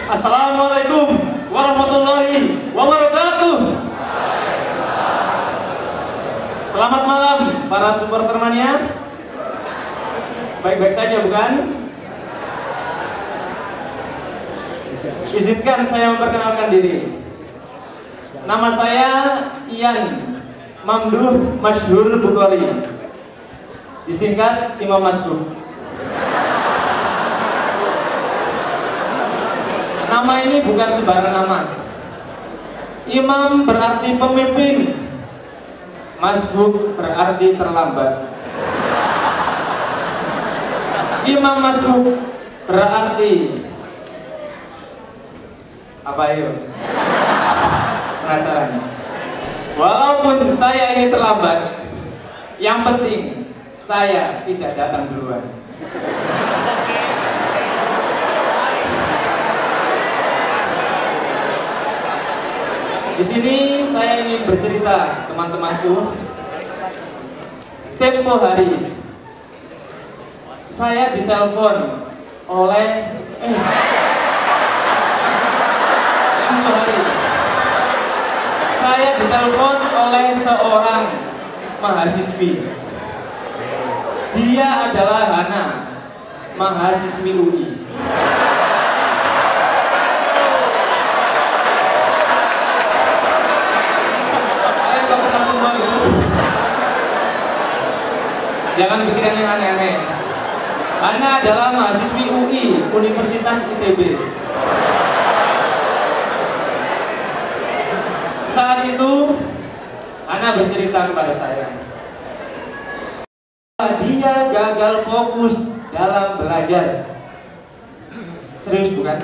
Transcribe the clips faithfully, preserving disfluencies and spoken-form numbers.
Assalamualaikum warahmatullahi wabarakatuh. Selamat malam para supporter mania. Baik-baik saja bukan? Izinkan saya memperkenalkan diri. Nama saya Ian Mamduh Masyhur Bukhari, disingkat Imam Masduh. Nama ini bukan sembarang nama. Imam berarti pemimpin, Masduh berarti terlambat. Imam Masduh berarti apa yuk? Penasaran? Walaupun saya ini terlambat, yang penting saya tidak datang duluan. Di sini saya ingin bercerita, teman-temanku. Tempo hari saya ditelepon oleh eh, tempo hari saya ditelepon oleh seorang mahasiswi. Dia adalah Hana, mahasiswi U I. Jangan pikiran yang aneh-aneh. Hana adalah mahasiswi U I, Universitas I T B. Saat itu Hana bercerita kepada saya, dia gagal fokus dalam belajar. Serius bukan?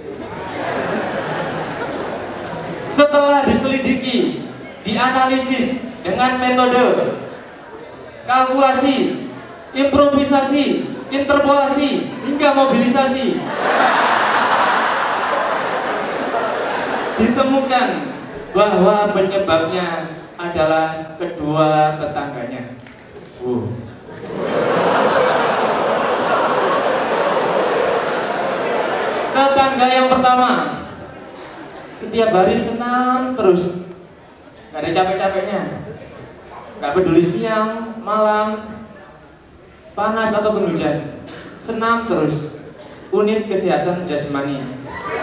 Setelah diselidiki, dianalisis dengan metode kalkulasi, improvisasi, interpolasi, hingga mobilisasi, ditemukan bahwa penyebabnya adalah kedua tetangganya. Uh. Tetangga yang pertama setiap hari senam terus, gak ada capek-capeknya, gak peduli siang, malam, panas ataupun hujan, senam terus. Unit kesehatan jasmani.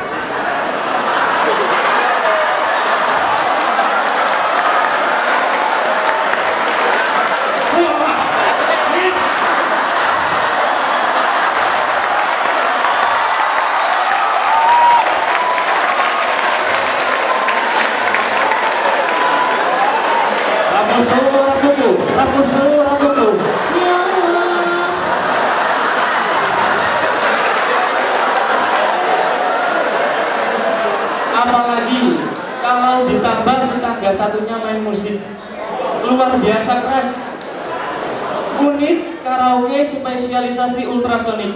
Apalagi kalau ditambah tetangga satunya main musik luar biasa keras. Unit karaoke spesialisasi ultrasonik.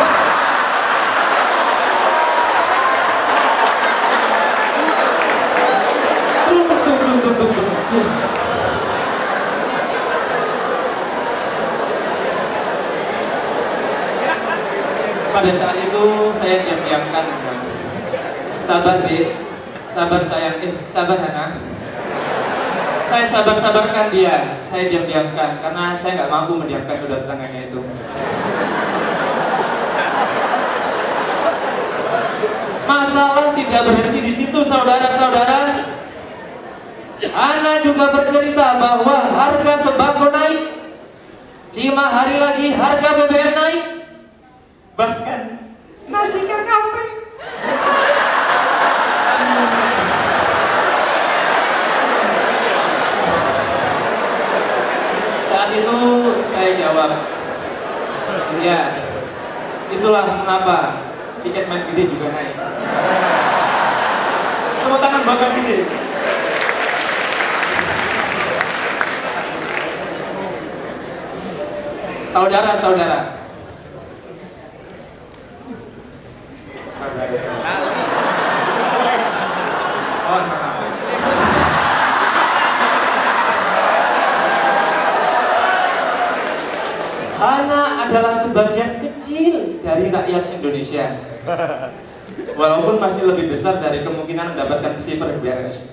Pada saat itu saya diam-diamkan, sabar deh, sabar sayang, eh sabar Hana. Saya sabar-sabarkan dia, saya diam-diamkan karena saya nggak mampu mendiamkan saudara tetangganya itu. Masalah tidak berhenti di situ, saudara-saudara. Hana juga bercerita bahwa harga sembako naik, lima hari lagi harga B B M naik, bahkan nasi K K P. Saat itu saya jawab, ya itulah kenapa tiket main gede juga naik. Tepuk tangan bangga gede. Saudara-saudara, Hana adalah sebagian kecil dari rakyat Indonesia. Walaupun masih lebih besar dari kemungkinan mendapatkan super beres.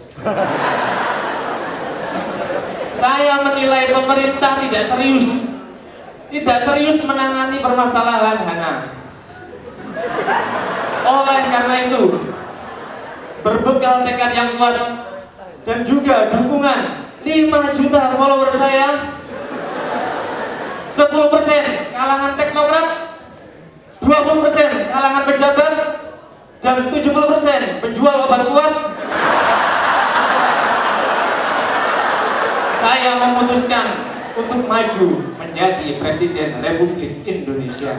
Saya menilai pemerintah tidak serius, tidak serius menangani permasalahan Hana. Oleh karena itu, berbekal tekad yang kuat dan juga dukungan lima juta follower saya, sepuluh persen kalangan teknokrat, dua puluh persen kalangan pejabat, dan tujuh puluh persen penjual obat kuat, saya memutuskan untuk maju menjadi Presiden Republik Indonesia.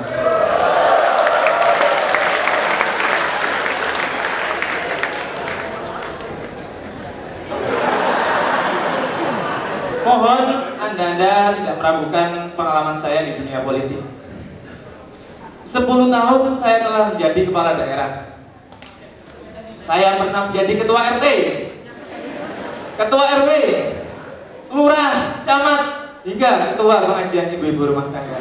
Mohon Anda-Anda tidak meragukan pengalaman saya di dunia politik. sepuluh tahun saya telah menjadi kepala daerah. Saya pernah menjadi ketua R T, ketua R W, lurah, camat, hingga ketua pengajian ibu-ibu rumah tangga.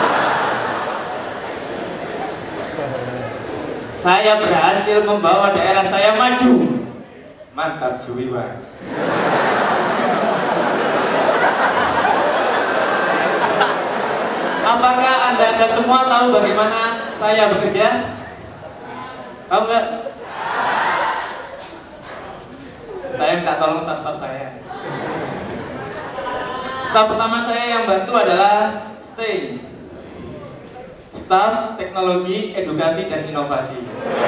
Saya berhasil membawa daerah saya maju. Mantap Juwiwa. Apakah Anda-Anda semua tahu bagaimana saya bekerja? Tahu nggak? Saya minta tolong staf-staf saya. Staf pertama saya yang bantu adalah STEI, Staf Teknologi, Edukasi, dan Inovasi.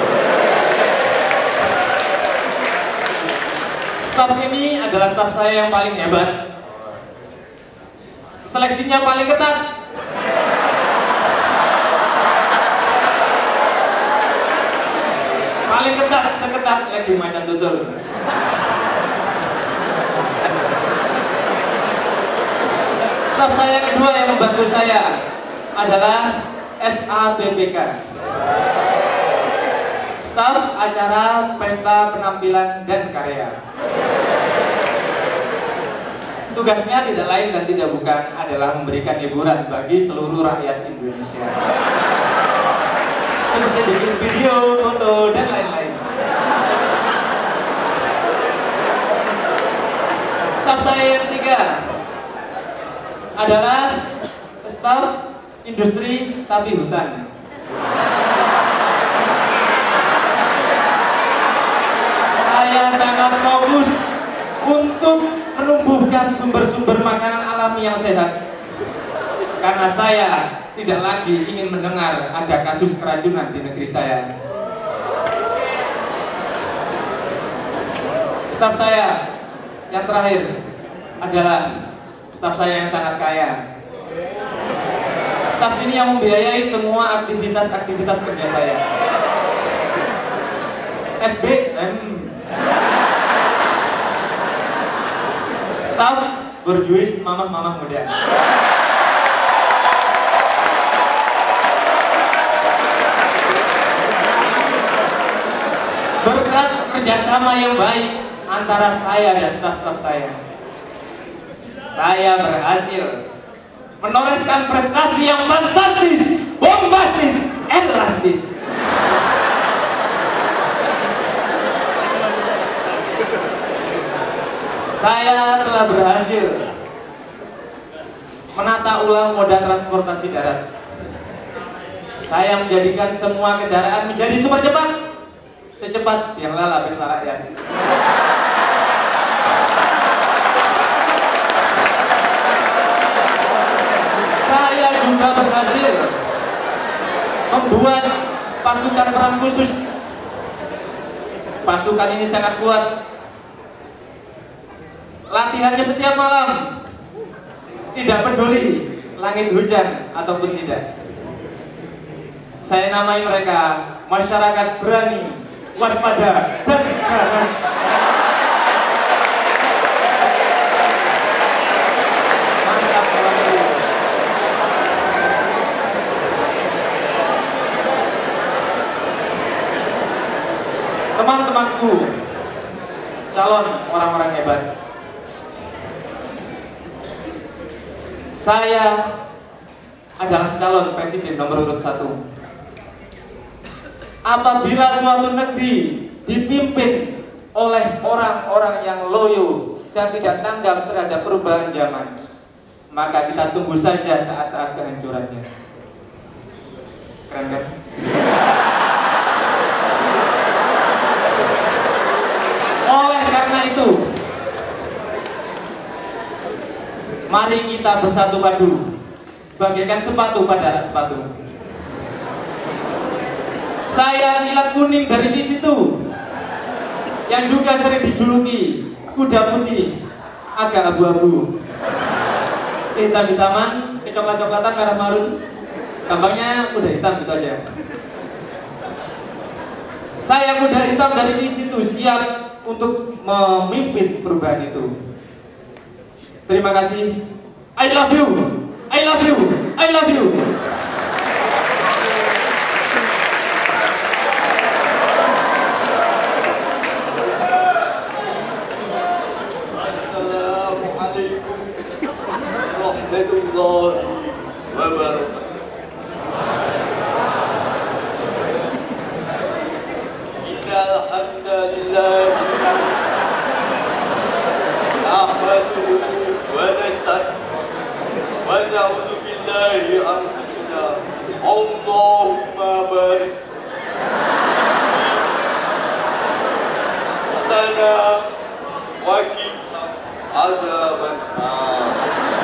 Staf ini adalah staf saya yang paling hebat. Seleksinya paling ketat. Paling ketat, seketat lagi macan tutul. Staf saya kedua yang membantu saya adalah S A B P K, Staf Acara Pesta Penampilan dan Karya. Tugasnya tidak lain dan tidak bukan adalah memberikan hiburan bagi seluruh rakyat Indonesia, seperti bikin video, foto, dan lain-lain. Staf saya yang ketiga adalah staf industri tapi hutan. Saya sangat fokus untuk menumbuhkan sumber-sumber makanan alami yang sehat, karena saya tidak lagi ingin mendengar ada kasus keracunan di negeri saya. Staf saya yang terakhir adalah staf saya yang sangat kaya. Staf ini yang membiayai semua aktivitas-aktivitas kerja saya. S B M, staf berjuis mamah-mamah muda. Berkat kerjasama yang baik antara saya dan staf-staf saya, saya berhasil menorehkan prestasi yang fantastis, bombastis, elastis. Saya telah berhasil menata ulang moda transportasi darat. Saya menjadikan semua kendaraan menjadi super cepat, secepat yang lala pesta rakyat. Saya juga berhasil membuat pasukan perang khusus. Pasukan ini sangat kuat. Latihannya setiap malam, tidak peduli langit hujan ataupun tidak. Saya namai mereka masyarakat berani, waspada, dan ganas. Mantap, teman-temanku, calon orang-orang hebat. Saya adalah calon presiden nomor urut satu. apabila suatu negeri dipimpin oleh orang-orang yang loyo dan tidak tanggap terhadap perubahan zaman, maka kita tunggu saja saat-saat kehancurannya. Keren kan? Oleh karena itu, mari kita bersatu padu bagaikan sepatu pada rak sepatu. Saya kilat kuning dari di situ, yang juga sering dijuluki kuda putih, agak abu-abu, hitam-hitaman, kecoklat-coklatan, merah marun, gampangnya kuda hitam gitu aja. Saya kuda hitam dari di situ, siap untuk memimpin perubahan itu. Terima kasih. I love you. I love you. I love you. Assalamualaikum warahmatullahi wabarakatuh. Innal hamdalillah nahmaduhu wa nasta'inuhu wa na'udzu billahi min anfusina. Allahumma barik lana wa qina adzaban nar.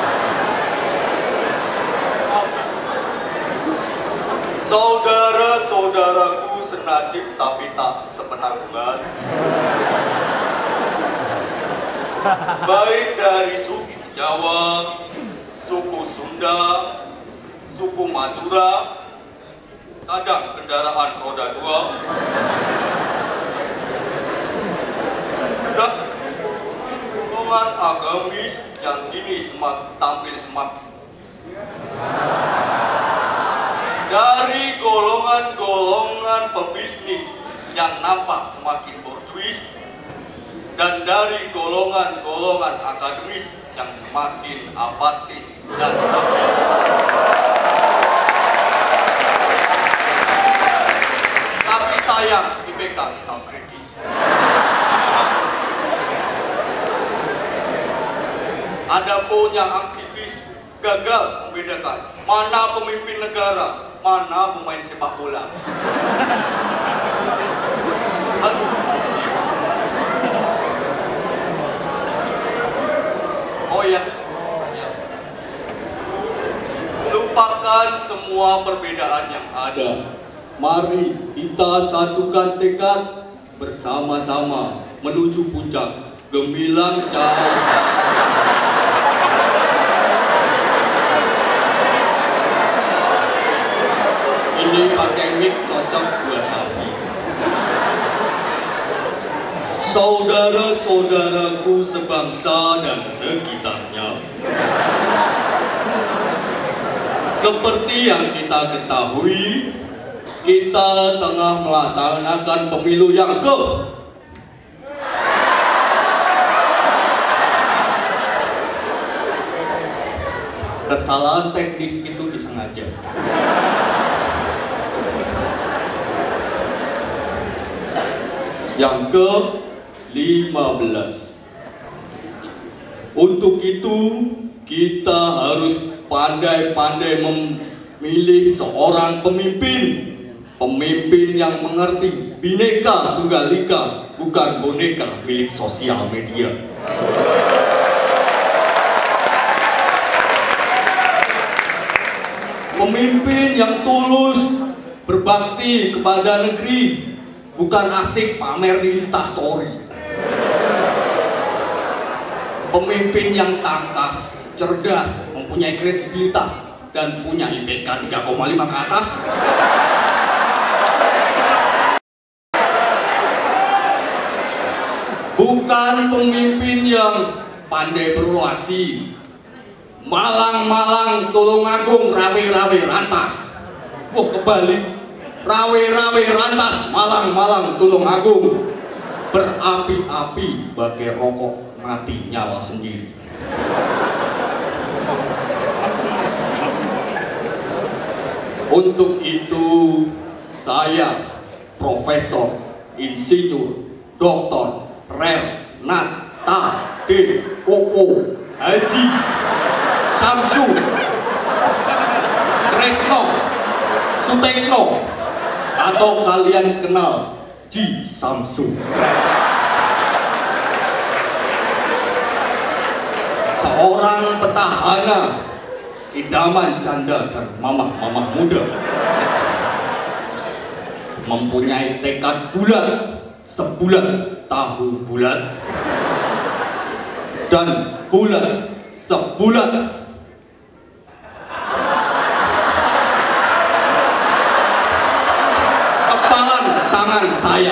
Saudara-saudaraku senasib tapi tak sepenanggungan, baik dari suku Jawa, suku Sunda, suku Madura, kadang kendaraan roda dua, dan golongan agamis yang kini semak, tampil semak, dari golongan-golongan pebisnis yang nampak semakin borjuis, dan dari golongan-golongan akademis yang semakin apatis dan habis. Tapi sayang, I P K tetap kritis. Adapun yang aktivis gagal membedakan mana pemimpin negara, mana pemain sepak bola. Aduh. Oh ya, lupakan semua perbedaan yang ada. Mari kita satukan tekad bersama-sama menuju puncak gemilang cahaya. Ini pakai mic cocok buat Afi. Saudara-saudaraku sebangsa dan sekitarnya, seperti yang kita ketahui, kita tengah melaksanakan pemilu yang ke kesalahan teknis itu disengaja. Yang ke lima belas. Untuk itu kita harus pandai-pandai memilih seorang pemimpin. Pemimpin yang mengerti Bhinneka Tunggal Ika, bukan boneka milik sosial media. Pemimpin yang tulus berbakti kepada negeri, bukan asik pamer di Instastory. Pemimpin yang tangkas, cerdas, mempunyai kredibilitas, dan punya I P K tiga koma lima ke atas. Bukan pemimpin yang pandai berorasi, malang-malang Tulungagung, rawe-rawe rantas. Wah, kebalik. Rawe-rawe rantas, malang-malang Tulungagung, berapi-api bagai rokok mati nyala sendiri. Untuk itu saya Profesor, Insinyur, Doktor, Renata D. Koko Haji Samsu Kresno Sutekno, atau kalian kenal Ji Samsu. Seorang petahana, idaman janda dan mamah-mamah muda, mempunyai tekad bulat sebulat tahu bulat dan bulat sebulat kepalan tangan saya.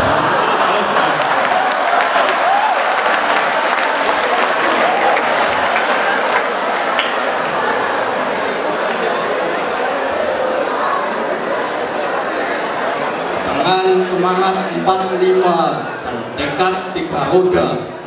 Dengan semangat empat puluh lima dan tekad tiga roda,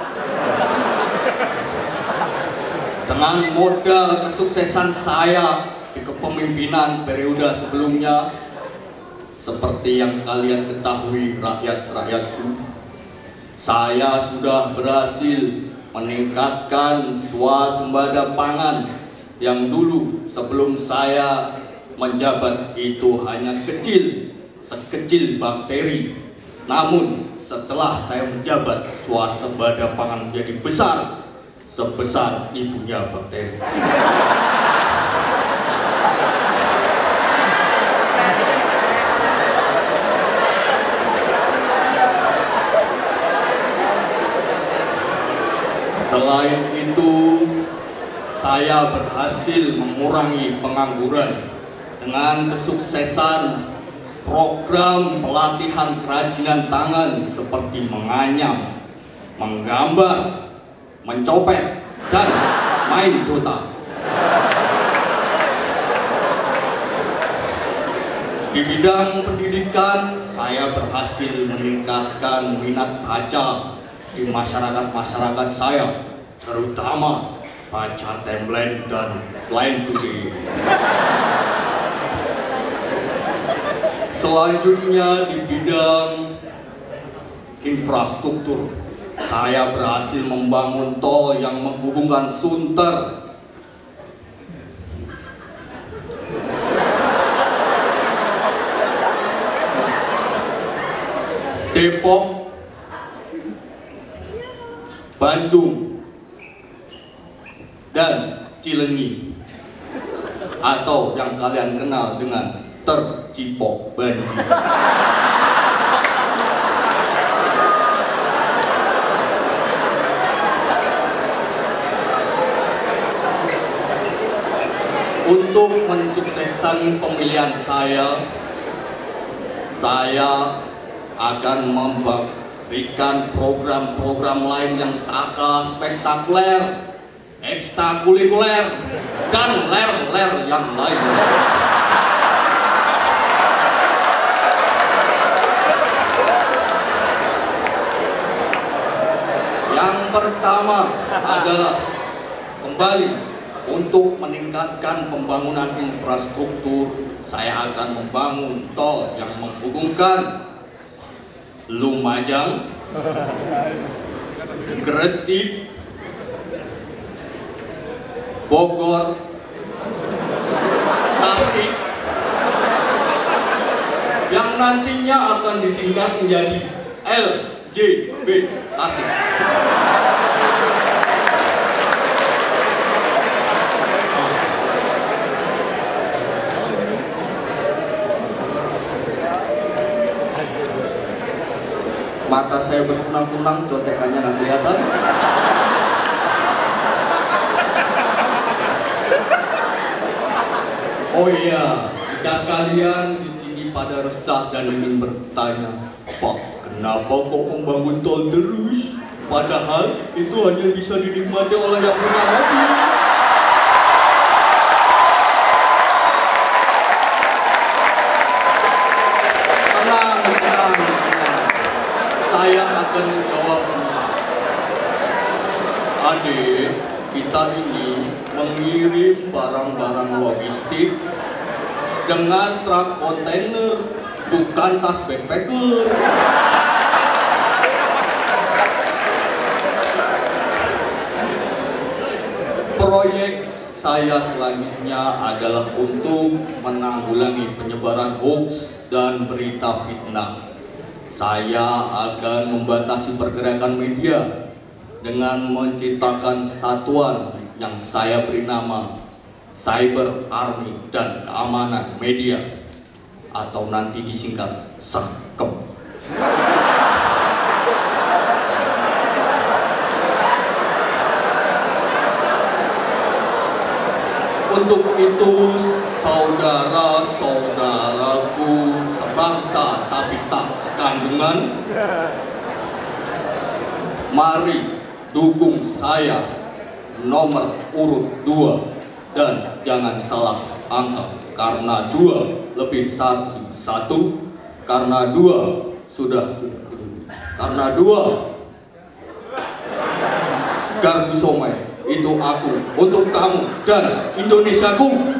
dengan modal kesuksesan saya di kepemimpinan periode sebelumnya, seperti yang kalian ketahui rakyat-rakyatku, saya sudah berhasil meningkatkan swasembada pangan yang dulu sebelum saya menjabat itu hanya kecil, sekecil bakteri. Namun setelah saya menjabat, swasembada pangan menjadi besar, sebesar ibunya bakteri. Selain itu, saya berhasil mengurangi pengangguran dengan kesuksesan program pelatihan kerajinan tangan seperti menganyam, menggambar, mencopet, dan main Dota. Di bidang pendidikan, saya berhasil meningkatkan minat baca di masyarakat-masyarakat saya, terutama baca timeline dan line today. Selanjutnya di bidang infrastruktur, saya berhasil membangun tol yang menghubungkan Sunter, Depok, Bandung, dan Cilenyi, atau yang kalian kenal dengan tercipok banjir. Untuk mensukseskan pemilihan saya, saya akan memberikan program-program lain yang tak kalah spektakuler, ekstrakurikuler, dan ler-ler yang lainnya. Yang pertama adalah kembali untuk meningkatkan pembangunan infrastruktur. Saya akan membangun tol yang menghubungkan Lumajang, Gresik, Bogor, Tasik, yang nantinya akan disingkat menjadi L J B Tasik. Mata saya berkunang-kunang, contekannya nggak kelihatan. Oh iya, jika kalian di sini pada resah dan ingin bertanya, Pak, kenapa kok membangun tol terus? Padahal itu hanya bisa dinikmati oleh yang punya mobil. Tenang, tenang, tenang. Saya akan menjawab. Adik, kita ini mengirim barang-barang logistik dengan truk kontainer bukan tas backpacker. Proyek saya selanjutnya adalah untuk menanggulangi penyebaran hoax dan berita fitnah. Saya akan membatasi pergerakan media dengan menciptakan satuan yang saya beri nama Cyber Army dan Keamanan Media, atau nanti disingkat SAKEM. Untuk itu, saudara-saudaraku sebangsa tapi tak sekandungan, mari dukung saya nomor urut dua, dan jangan salah angka, karena dua lebih satu satu, karena dua sudah karena dua gardu somai itu aku untuk kamu dan Indonesiaku.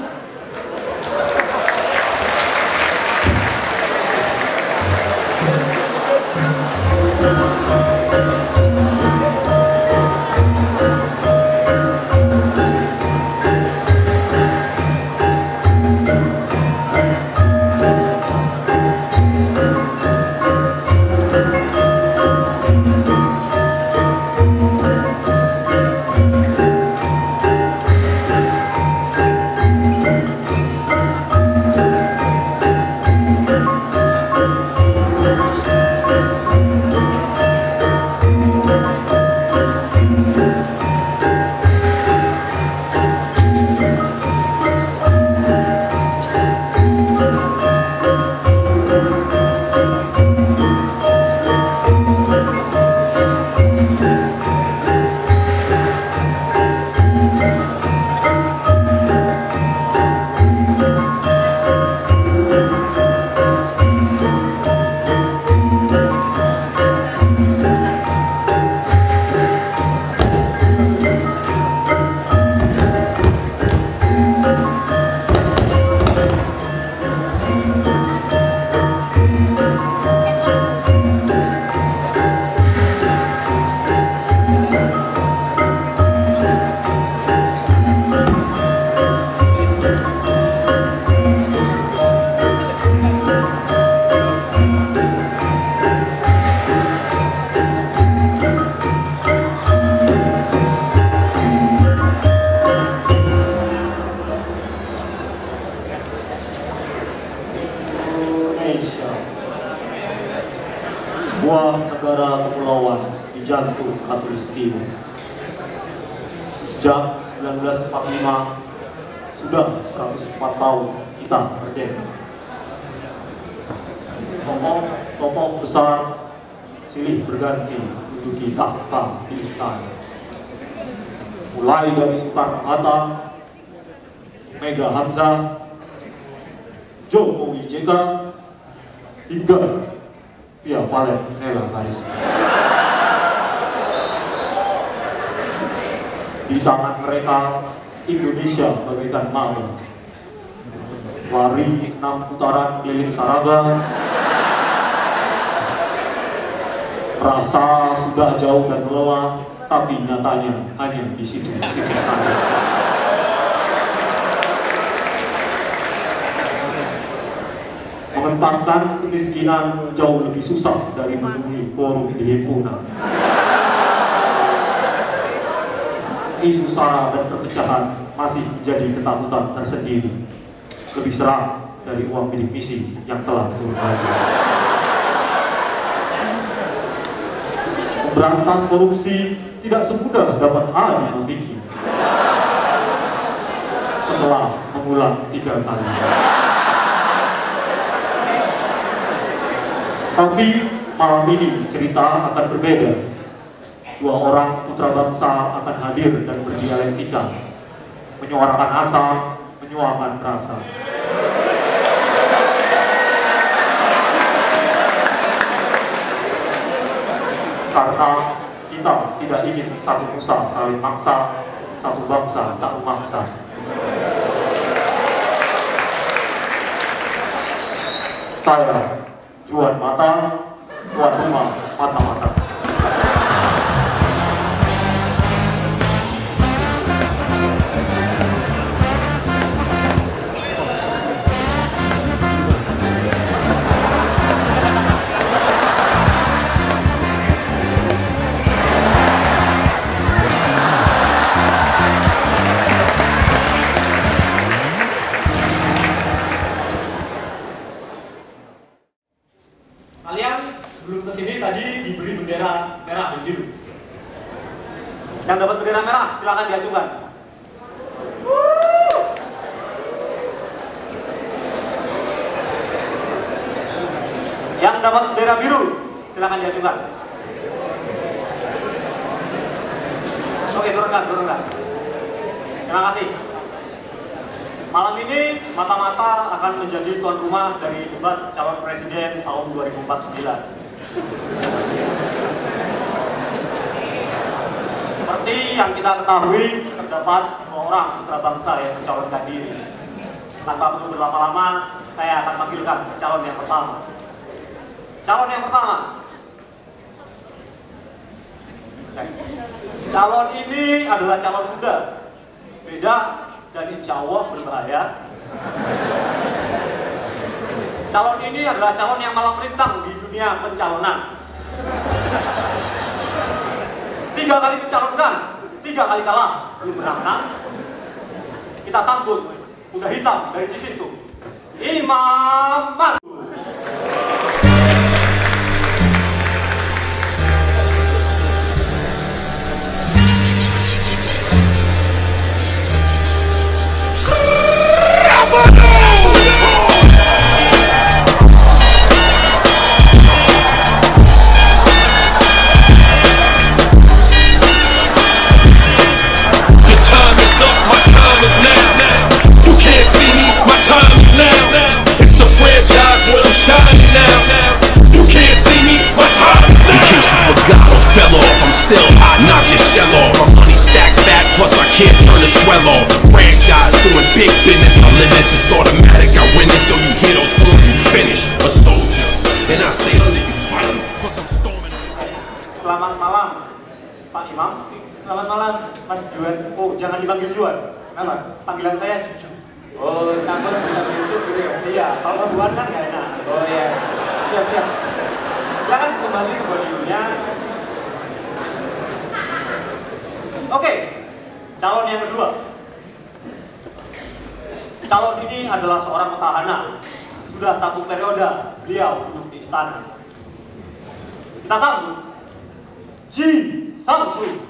Sebuah negara kepulauan di jantung Khatulistiwa. Sejak seribu sembilan ratus empat puluh lima sudah seratus empat tahun kita merdeka. Tokoh-tokoh besar silih berganti menduduki tahta di istana. Mulai dari Soekarno-Hatta, Mega Hamzah, Jokowi J K, hingga Via Valen Nela Karisma. Di tangan mereka, Indonesia bagaikan mawar. Lari enam putaran keliling Saraga, rasa sudah jauh dan lelah, tapi nyatanya hanya di situ-situ saja. Mengentaskan kemiskinan jauh lebih susah dari memenuhi quorum di himpunan. Isu sara dan perpecahan masih menjadi ketakutan tersendiri, lebih seram dari uang bidik misi yang telah turun lagi. Memberantas korupsi tidak semudah dapat A dimiliki setelah mengulang tiga kali. Tapi malam ini cerita akan berbeda. Dua orang putra bangsa akan hadir dan berdialektika, menyuarakan asa, menyuarakan rasa. Karena kita tidak ingin satu nusa saling maksa, satu bangsa tak memaksa. Saya Juan mata, tuan rumah mata-mata. Kalian sebelum kesini tadi diberi bendera merah dan biru. Yang dapat bendera merah silakan diajukan. Yang dapat bendera biru silakan diajukan. Oke, turunkan, turunkan. Terima kasih. Malam ini mata-mata akan menjadi tuan rumah dari debat calon presiden tahun dua ribu empat puluh sembilan. Seperti yang kita ketahui, terdapat dua orang putra bangsa yang mencalonkan diri. Tanpa perlu berlama-lama, saya akan panggilkan calon yang pertama. Calon yang pertama. Calon ini adalah calon muda. Beda dan insya Allah berbahaya. Calon ini adalah calon yang malang melintang di dunia pencalonan. Tiga kali mencalonkan, tiga kali kalah, belum menang-menang. Kita sambut kuda hitam dari di situ, Imam Masud. Still hot, knock your shell off. My money stacked fat, plus I can't turn the swell off. Franchise doing big business, all of this is automatic. I win it, so you hear those words, you finish. A soldier, and I stay under you fighting, cause I'm storming. Selamat malam, Pak Imam. Selamat malam, Mas Juan. Oh, jangan dipanggil Juan. Kenapa? Panggilan saya Cucu. Oh, takut dipanggil Cucu gitu ya? Iya, kalau Juan kan nggak enak. Oh iya, siap siap. Silakan kembali ke podiumnya. Oke, calon yang kedua. Calon ini adalah seorang petahana. Sudah satu periode beliau duduk di istana. Kita sambut Ji Samsu.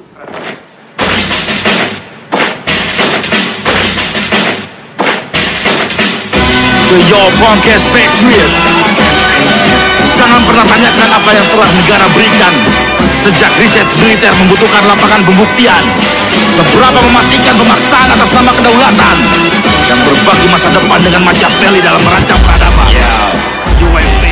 To your punk ass patriot, jangan pernah tanyakan apa yang telah negara berikan. Sejak riset militer membutuhkan lapangan pembuktian, seberapa mematikan pemaksaan atas nama kedaulatan, dan berbagi masa depan dengan Machiavelli dalam merancang peradaban. Yeah, U M P.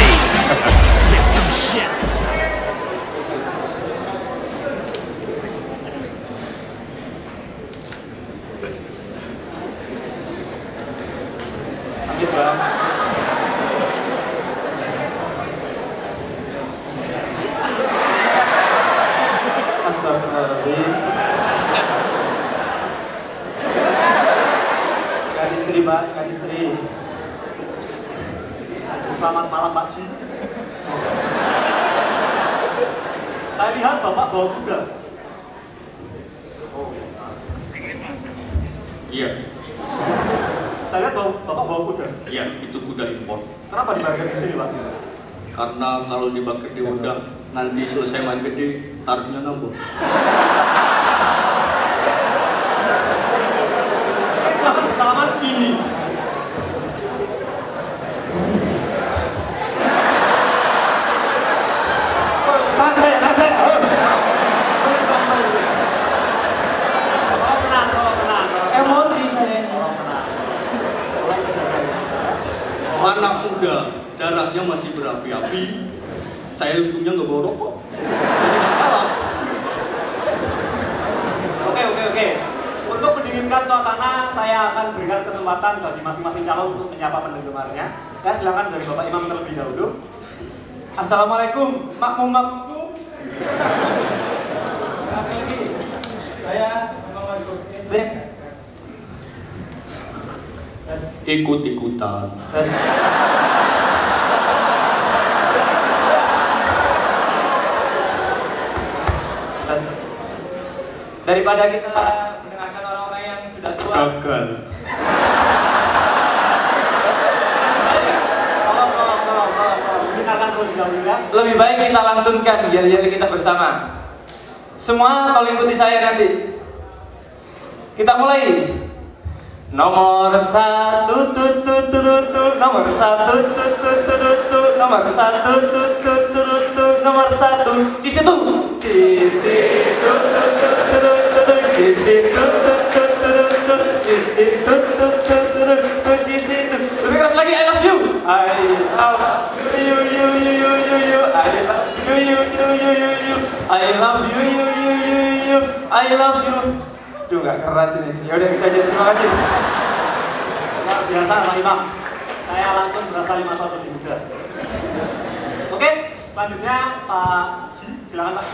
Istri Pak, ikan istri. Selamat malam Pak Ji. Saya lihat Bapak bawa kuda. Oh. Iya, Saya lihat bawa, Bapak bawa kuda. iya, itu kuda impor. Kenapa dibagian di sini Pak? Karena kalau dibakar di udang, nanti selesai main gede, harusnya nambah. Itu akan bersalaman ini. Santai, santai. Kalau tenang, kalau tenang. Emosi saya. Kalau tenang. Anak muda, darahnya masih berapi-api. Saya untungnya nggak bawa rokok. Jadi nggak kalah. Oke, oke, oke. Untuk mendinginkan suasana, saya akan berikan kesempatan bagi masing-masing calon untuk menyapa penggemarnya. Ya, silakan dari Bapak Imam terlebih dahulu. Assalamualaikum, makmum makmum. Saya Muhammad Kusni. Ikut-ikutan. Daripada kita mendengarkan orang-orang yang sudah tua. Gagal. Tolong, tolong, tolong, tolong, tolong. Dengarkan terlebih dahulu ya. Lebih baik kita lantunkan yel-yel kita bersama. Semua tolong ikuti saya nanti. Kita mulai. Nomor satu tut tut tut tut, nomor satu tut tut tut tut, nomor satu tut tut tut tut, nomor satu di situ, di situ tut tut tut tut, di situ tut tut tut tut, di situ tut tut tut tut, di situ. Lebih keras lagi, I love you, I love you you you you you you, I love you you you you you you, I love you you you you you, I love you. Duh, nggak keras ini. Ya udah kita aja. Terima kasih. Ya, biasa Pak Imam. Saya langsung berasa lima tahun lebih muda. Oke, selanjutnya Pak Ji, silakan Pak Ji.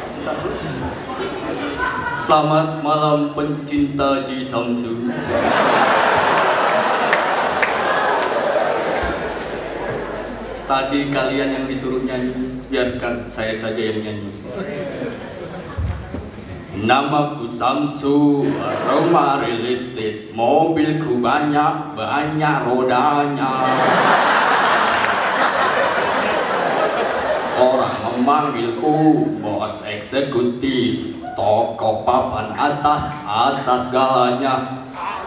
Selamat malam pencinta Ji Samsu. Tadi kalian yang disuruh nyanyi, biarkan saya saja yang nyanyi. Namaku Samsu, rumah real estate, mobilku banyak, banyak rodanya. Orang memanggilku bos eksekutif, toko papan atas, atas galanya.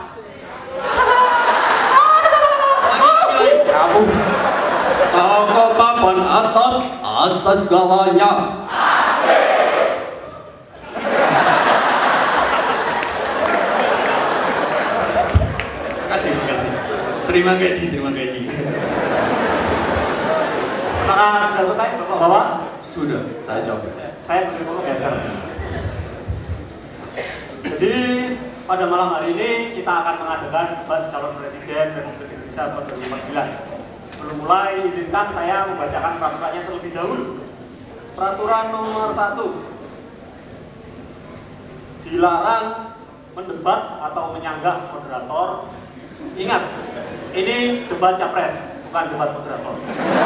Kamu toko papan atas, atas galanya. Terima gaji, terima gaji. Apakah sudah selesai, Bapak-Bapak? Sudah, saya jawab. Saya beri ngomong ya sekarang. Jadi pada malam hari ini kita akan mengadakan debat calon presiden Republik Indonesia tahun dua ribu empat belas. Sebelum mulai, izinkan saya membacakan peraturannya terlebih dahulu. Peraturan nomor satu, dilarang mendebat atau menyanggah moderator. Ingat, ini debat capres, bukan debat moderator.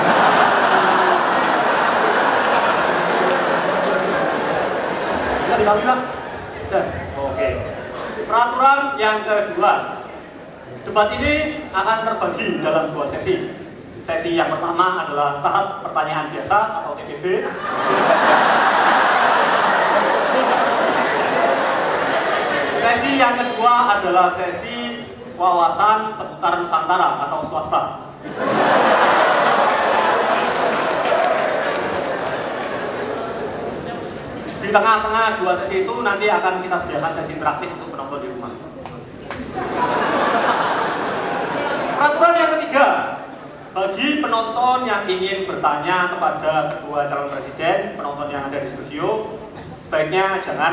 Bisa dipahami, Pak? Bisa? Oke. Peraturan yang kedua, debat ini akan terbagi dalam dua sesi. Sesi yang pertama adalah tahap pertanyaan biasa atau T P B. Sesi yang kedua adalah sesi wawasan seputar Nusantara atau swasta. Di tengah-tengah dua sesi itu nanti akan kita sediakan sesi interaktif untuk penonton di rumah. Peraturan yang ketiga, bagi penonton yang ingin bertanya kepada kedua calon presiden, penonton yang ada di studio, sebaiknya jangan.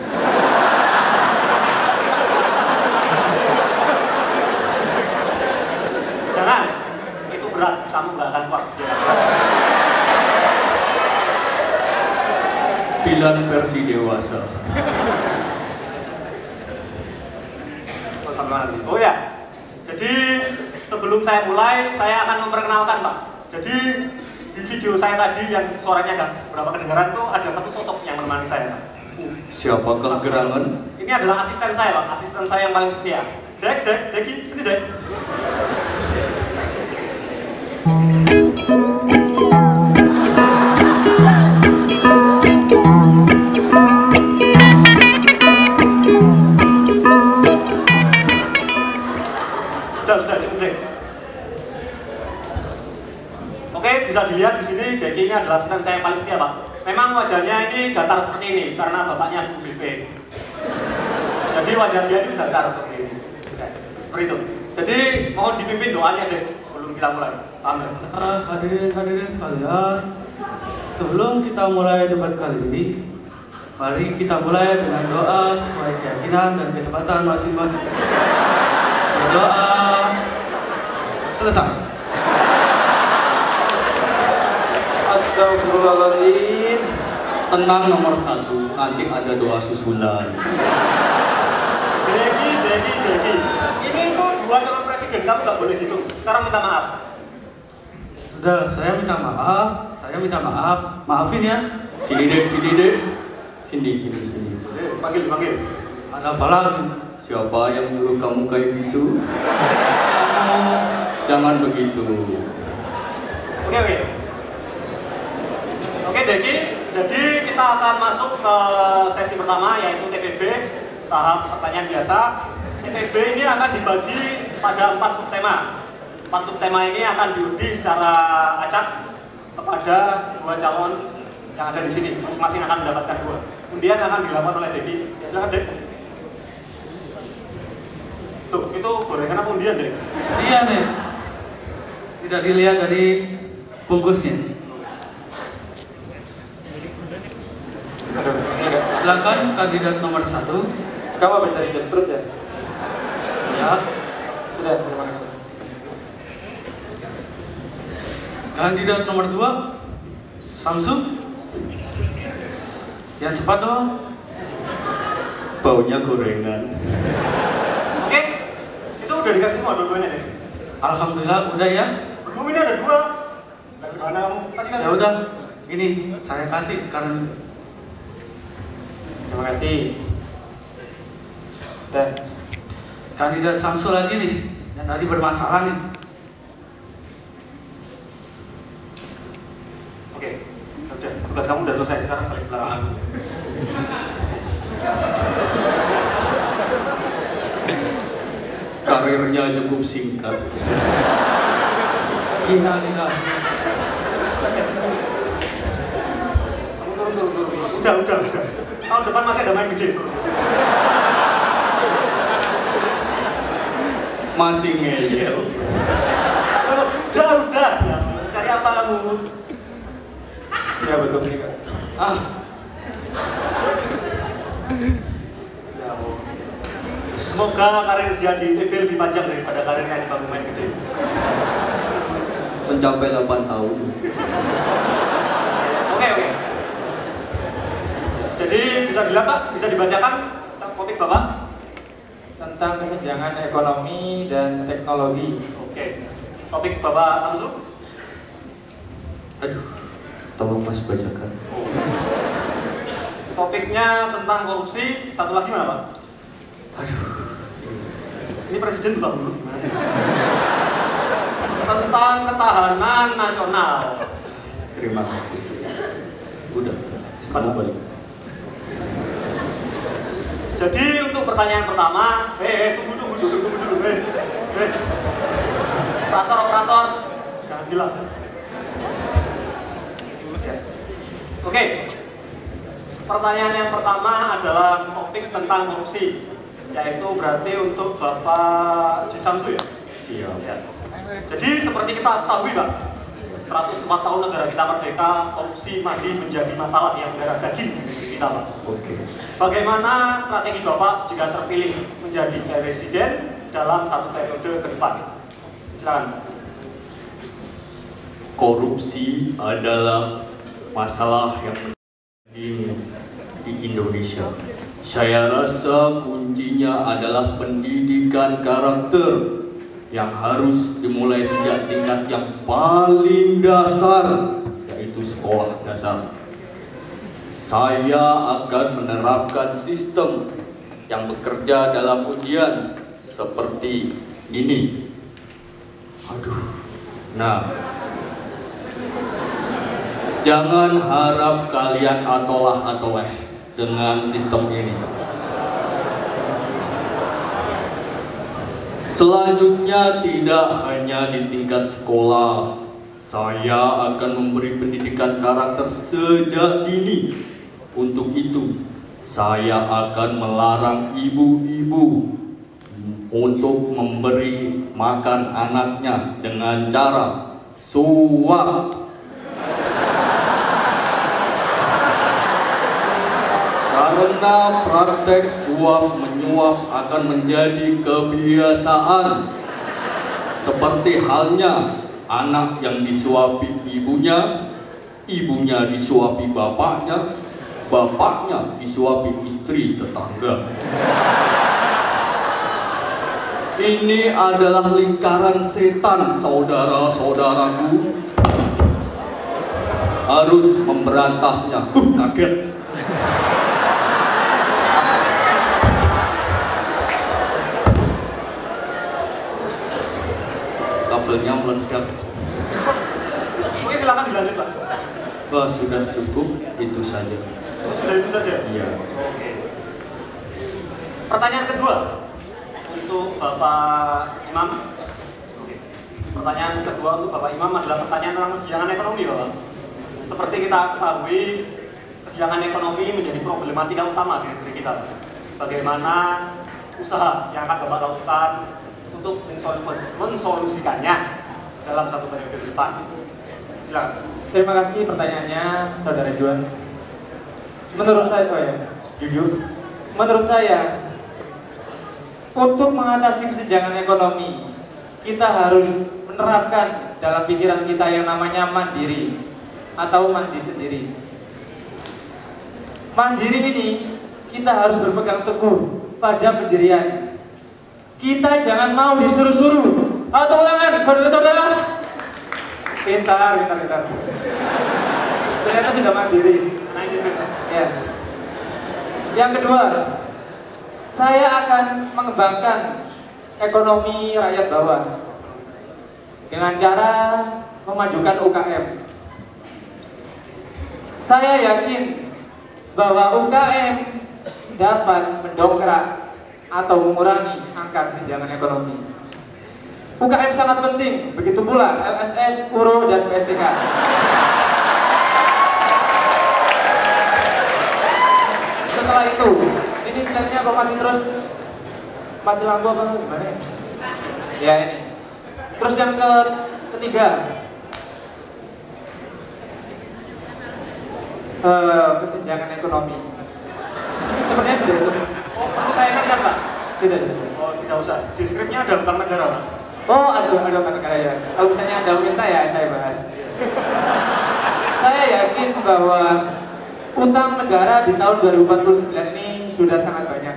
Jangan, itu berat, kamu nggak akan kuat. Pilihan versi dewasa. Oh ya, jadi sebelum saya mulai, saya akan memperkenalkan Pak. Jadi di video saya tadi yang suaranya agak seberapa kedengaran tuh ada satu sosok yang menemani saya Pak. Siapakah gerangan? Ini adalah asisten saya Pak, asisten saya yang paling setia. Dek, dek, Deki, sini dek. Sudah, sudah cukup dek. Oke, bisa dilihat di sini Deki ini adalah asisten saya yang paling setia Pak. Memang wajahnya ini datar seperti ini karena bapaknya Bu B P. Jadi wajah dia ini datar seperti ini. Seperti itu. Jadi mohon dipimpin doanya dek sebelum kita mulai. Amin. Uh, hadirin hadirin sekalian, sebelum kita mulai debat kali ini, mari kita mulai dengan doa sesuai keyakinan dan ketepatan masing-masing. Berdoa selesai. Astagfirullahaladzim. Tenang nomor satu, nanti ada doa susulan. Deki, Deki, Deki. Ini tuh dua calon presiden, kamu nggak boleh gitu. Sekarang minta maaf. Sudah, saya minta maaf. Saya minta maaf. Maafin ya. Sini dek, sini dek. Sini, sini, sini. Eh, panggil, panggil. Ada apa lagi? Siapa yang nyuruh kamu kayak gitu? Jangan begitu. Oke, oke. Oke, Deki. Jadi kita akan masuk ke sesi pertama, yaitu T P B, tahap pertanyaan biasa. T P B ini akan dibagi pada empat subtema. Empat subtema ini akan diundi secara acak kepada dua calon yang ada di sini. Masing-masing akan mendapatkan dua. Undian akan dilakukan oleh Deki. Ya, silakan, Dek. Tuh, itu gorengan apa undian, Dek? Iya nih. Tidak dilihat dari bungkusnya. Silakan kandidat nomor satu. Kamu bisa dijemput ya? Ya. Sudah, terima kasih. Kandidat nomor dua, Samsu. Ya cepat dong. Baunya gorengan. Oke, itu udah dikasih semua dua-duanya, Dek. Alhamdulillah udah ya. Belum, ini ada dua. Dari mana kamu? Kasih, kasih. Ya udah. Ini saya kasih sekarang. Terima kasih. Dan Kandidat Samsu lagi nih, yang tadi bermasalah nih. Oke, udah. Tugas kamu udah selesai, sekarang balik belakang. Karirnya cukup singkat. Innalillah. Turun, turun, turun. Udah, udah, udah. Tahun depan masih ada main gede. Masih ngeyel. Udah, udah. Ya, cari apa kamu? ya betul nih Kak. Ah, Semoga karir dia di T V lebih panjang daripada karirnya di Bang Main Gede. Mencapai delapan tahun. Oke, oke. Jadi bisa dilihat Pak, bisa dibacakan topik Bapak? Tentang kesenjangan ekonomi dan teknologi. Oke. Topik Bapak Samsu? Aduh, tolong Mas bacakan. Topiknya tentang korupsi. Satu lagi mana Pak? Aduh, ini presiden bukan dulu gimana? Tentang ketahanan nasional. terima kasih. Udah, kamu balik. Jadi untuk pertanyaan pertama, hei, hey, tunggu, tunggu, tunggu, tunggu, tunggu, hei, hei. Operator, operator, jangan gila. Oke, pertanyaan yang pertama adalah topik tentang korupsi, yaitu berarti untuk Bapak Ji Samsu ya? Siap. Ya. Jadi seperti kita ketahui Pak, seratus empat tahun negara kita merdeka, korupsi masih menjadi masalah yang darah daging di negeri kita Pak. Oke. Bagaimana strategi Bapak jika terpilih menjadi presiden dalam satu periode ke depan? Silakan. Korupsi adalah masalah yang penting di Indonesia. Saya rasa kuncinya adalah pendidikan karakter yang harus dimulai sejak tingkat yang paling dasar, yaitu sekolah dasar. Saya akan menerapkan sistem yang bekerja dalam ujian seperti ini. Aduh, nah, jangan harap kalian atolah-atoleh dengan sistem ini. Selanjutnya, tidak hanya di tingkat sekolah, saya akan memberi pendidikan karakter sejak dini. Untuk itu, saya akan melarang ibu-ibu untuk memberi makan anaknya dengan cara suap. Karena praktek suap menyuap akan menjadi kebiasaan, seperti halnya anak yang disuapi ibunya ibunya disuapi bapaknya, bapaknya disuapi istri tetangga. Ini adalah lingkaran setan, saudara-saudaraku. Harus memberantasnya. Uh, kaget. Kabelnya meledak. Oke, silakan dilanjut, Pak. Wah, sudah cukup, itu saja. Sudah itu saja? Iya. Oke. Pertanyaan kedua untuk Bapak Imam. Oke. Pertanyaan kedua untuk Bapak Imam adalah pertanyaan tentang kesenjangan ekonomi, Bapak. Seperti kita ketahui, kesenjangan ekonomi menjadi problematika utama di negeri kita. Bagaimana usaha yang akan Bapak lakukan untuk mensolusikannya dalam satu periode ke depan? Silakan. Terima kasih pertanyaannya, Saudara Juan. Menurut saya, oh ya, jujur, menurut saya, untuk mengatasi kesenjangan ekonomi, kita harus menerapkan dalam pikiran kita yang namanya mandiri atau mandi sendiri. Mandiri ini kita harus berpegang teguh pada pendirian. Kita jangan mau disuruh-suruh. Oh, tepuk tangan, saudara-saudara. Pintar, pintar, pintar. Ternyata sudah mandiri. Ya. Yang kedua, saya akan mengembangkan ekonomi rakyat bawah dengan cara memajukan U K M. Saya yakin bahwa U K M dapat mendongkrak atau mengurangi angka kesenjangan ekonomi. U K M sangat penting, begitu pula L S S, U R O, dan P S T K. Setelah itu, ini slide-nya kok mati terus? Mati lampu apa gimana ya? Ya ini. Terus yang ke ketiga, uh, kesenjangan ekonomi. Sepertinya sudah itu. Oh, saya ingatkan, Pak. Tidak. Oh, tidak usah. Di skripnya ada utang negara, Pak. Oh, ada ada utang negara ya. Kalau misalnya ada minta ya saya bahas. Saya yakin bahwa utang negara di tahun dua ribu empat puluh sembilan ini sudah sangat banyak.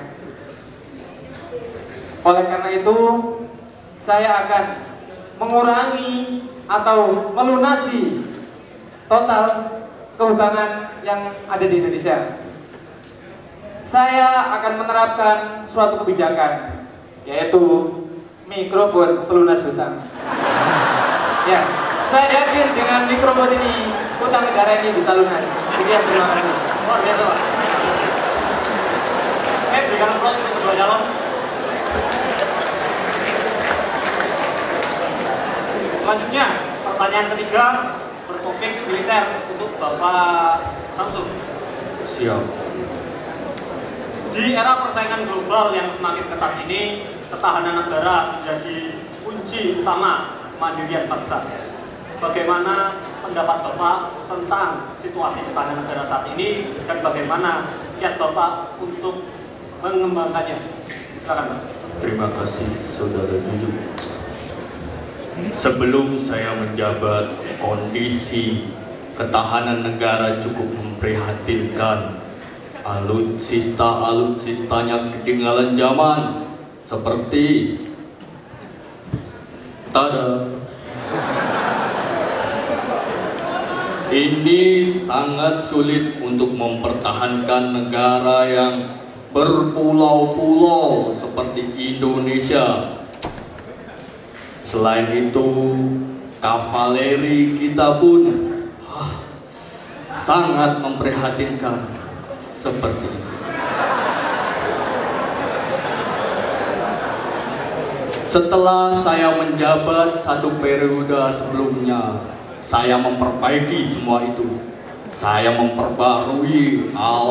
Oleh karena itu, saya akan mengurangi atau melunasi total kehutangan yang ada di Indonesia. Saya akan menerapkan suatu kebijakan, yaitu mikrofon pelunas hutang. Ya, saya yakin dengan mikrofon ini hutang negara ini bisa lunas. Sekian, terima kasih. Luar biasa, Pak. Oke, berikan aplaus untuk kedua calon. Selanjutnya, pertanyaan ketiga bertopik militer untuk Bapak Samsul. Siap. Di era persaingan global yang semakin ketat ini, ketahanan negara menjadi kunci utama kemandirian bangsa. Bagaimana pendapat Bapak tentang situasi ketahanan negara saat ini dan bagaimana kiat Bapak untuk mengembangkannya? Silakan, Pak. Terima kasih, Saudara Juju. Sebelum saya menjabat, kondisi ketahanan negara cukup memprihatinkan. Alutsista-alutsistanya ketinggalan zaman, seperti tada. Ini sangat sulit untuk mempertahankan negara yang berpulau-pulau seperti Indonesia. Selain itu, kavaleri kita pun ah, sangat memprihatinkan seperti itu. Setelah saya menjabat satu periode sebelumnya, saya memperbaiki semua itu. Saya memperbarui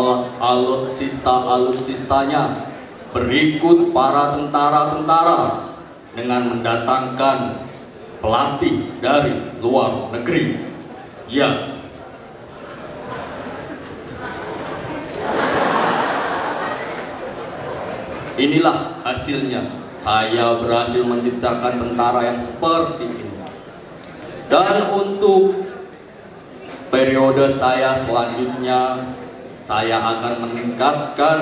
alutsista-alutsistanya berikut para tentara-tentara dengan mendatangkan pelatih dari luar negeri. Ya, inilah hasilnya. Saya berhasil menciptakan tentara yang seperti ini. Dan untuk periode saya selanjutnya, saya akan meningkatkan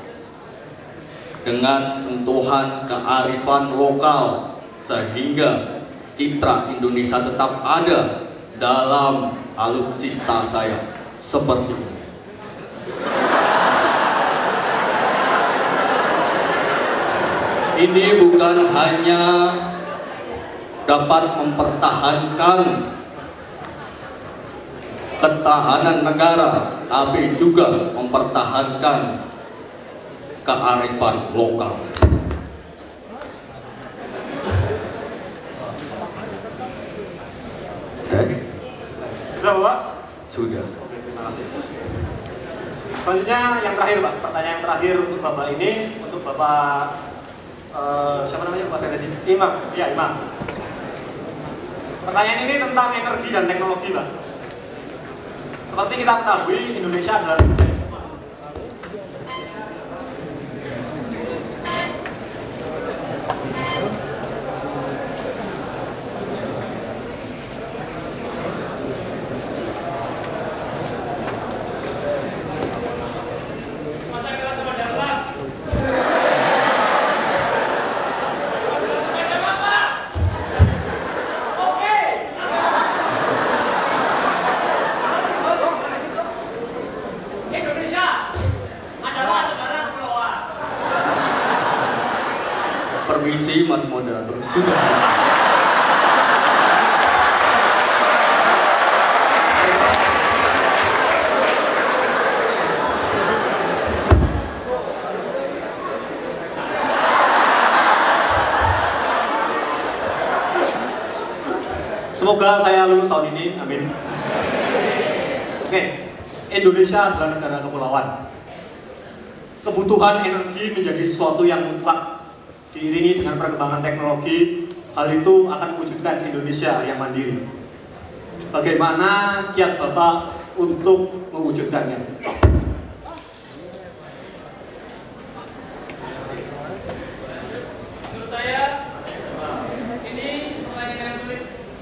dengan sentuhan kearifan lokal sehingga citra Indonesia tetap ada dalam alutsista saya seperti ini. Ini bukan hanya dapat mempertahankan ketahanan negara, tapi juga mempertahankan kearifan lokal. Guys, Sudah Bapak? sudah. Oke, terima kasih. Selanjutnya yang terakhir Pak, pertanyaan yang terakhir untuk Bapak ini, untuk Bapak uh, siapa namanya Pak tadi? Imam, ya Imam. Pertanyaan ini tentang energi dan teknologi Pak. Seperti kita ketahui, Indonesia adalah Permisi Mas Moderator, sudah. semoga saya lulus tahun ini, amin. Oke, Indonesia adalah negara kepulauan. Kebutuhan energi menjadi sesuatu yang mutlak. Diiringi dengan perkembangan teknologi, hal itu akan mewujudkan Indonesia yang mandiri. Bagaimana kiat Bapak untuk mewujudkannya? Menurut saya, ini pertanyaan yang sulit.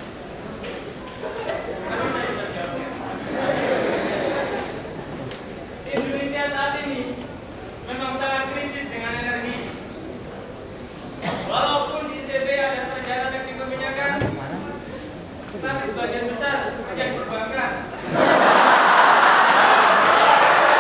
Indonesia saat ini memang sangat krisis dengan energi. Walaupun di I T B ada sarjana teknik perminyakan, tapi sebagian besar yang perbankan.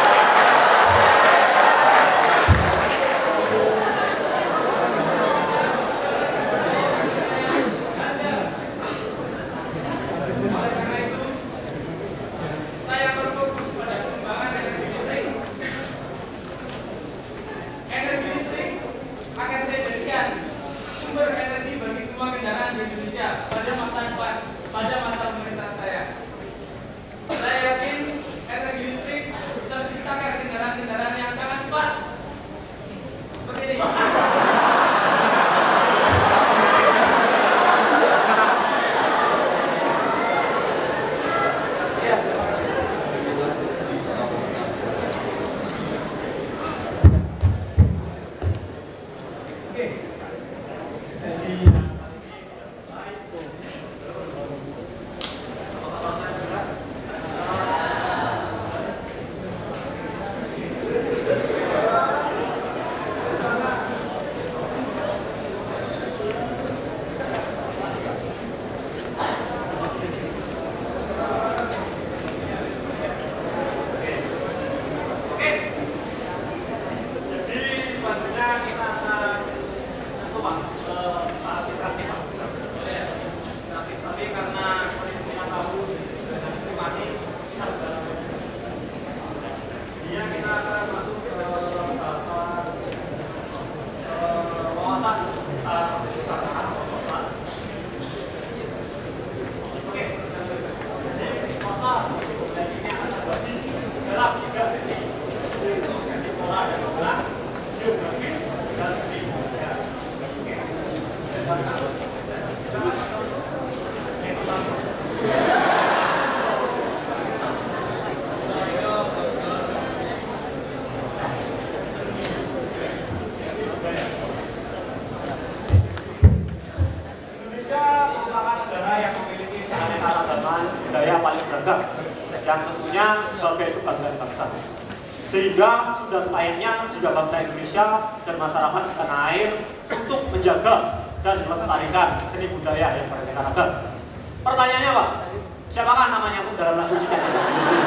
Sehingga sudah selayaknya jika bangsa Indonesia dan masyarakat di tanah air untuk menjaga dan melestarikan seni budaya yang beraneka ragam. Pertanyaannya Pak, siapakah namanya pun dalam lagu Cicak-Cicak?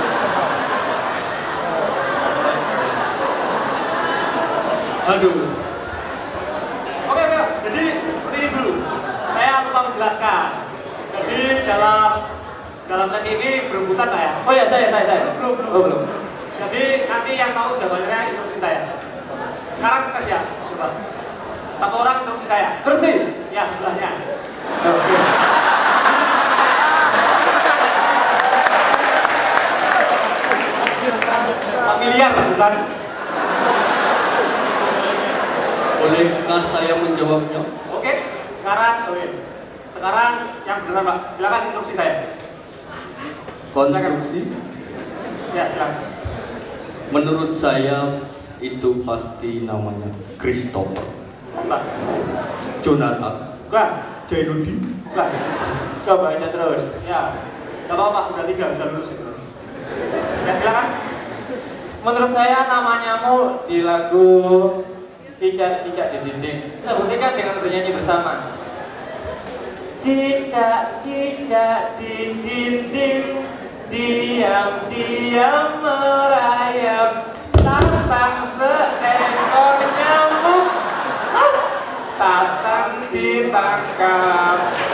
Aduh. Oke, oke, jadi seperti ini dulu. Saya lupa menjelaskan. Jadi dalam dalam sesi ini berebutan Pak ya? Oh ya, saya, saya, saya. Belum, belum. Oh, belum. Jadi nanti yang tahu jawabannya instruksi saya. Sekarang tes ya, coba. Satu orang instruksi saya. Instruksi? Ya, sebelahnya. Oke. Familiar bukan? Bolehkah saya menjawabnya? Oke, sekarang, oke. Sekarang yang benar Pak, silakan instruksi saya. Konstruksi? Ya, silakan. Menurut saya itu pasti namanya Christopher, Bukan. Jonathan, Bukan. Jainuddin. Bukan. Coba aja terus. Ya, nggak apa-apa, udah tiga, udah lulus itu. Ya, silakan. Menurut saya namanya mu di lagu Cicak-Cicak di Dinding. Kita buktikan dengan bernyanyi bersama. Cicak-cicak di dinding, diam-diam merayap, datang seekor nyamuk, datang ditangkap.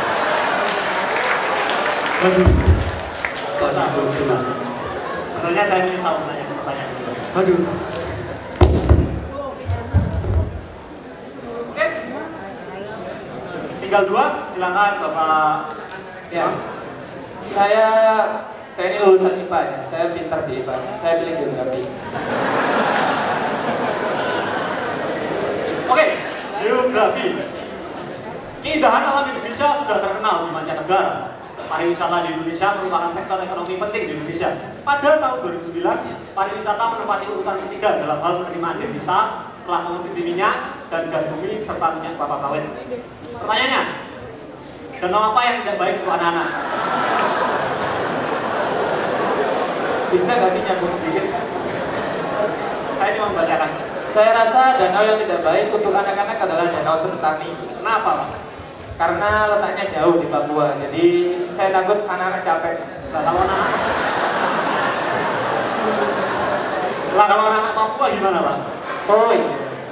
Waduh. Waduh. Sebenarnya saya menyesal saya pertanyaan itu. Waduh. Oke. Tinggal dua, silakan Bapak. Ya, saya saya ini lulusan I P A ya. Saya pintar di I P A. Saya pilih geografi. Oke, geografi. Keindahan alam Indonesia sudah terkenal di mancanegara. Pariwisata di Indonesia merupakan sektor ekonomi penting di Indonesia. Pada tahun dua ribu sembilan, pariwisata menempati urutan ketiga dalam hal penerimaan devisa setelah mengutip minyak dan gas bumi serta minyak kelapa sawit. Pertanyaannya, danau apa yang tidak baik untuk anak-anak? Bisa nggak sih nyambung sedikit? Saya cuma membacakan. Saya rasa danau yang tidak baik untuk anak-anak adalah Danau Sentani. Kenapa, Pak? Karena letaknya jauh di Papua. Jadi saya takut anak-anak capek. Lah kalau anak Lah kalau anak Papua gimana, Pak? Oh iya.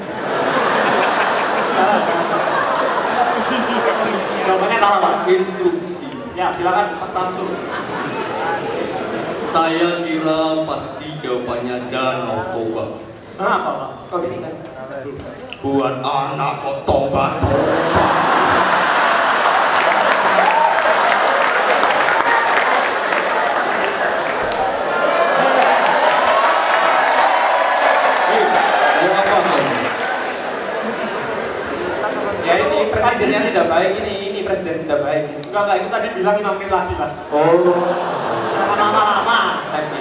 Jawabannya salah, Pak. Instruksi. Ya, silakan Pak Samsul. Saya kira pasti jawabannya Danau Toba. Kenapa, Pak? Kok bisa? Buat anak kok toba-toba. Ya ini presidennya tidak baik, ini ini presiden tidak baik. Enggak, enggak, itu tadi bilang lima menit lagi, Pak. Oh, Lama-lama. lagi.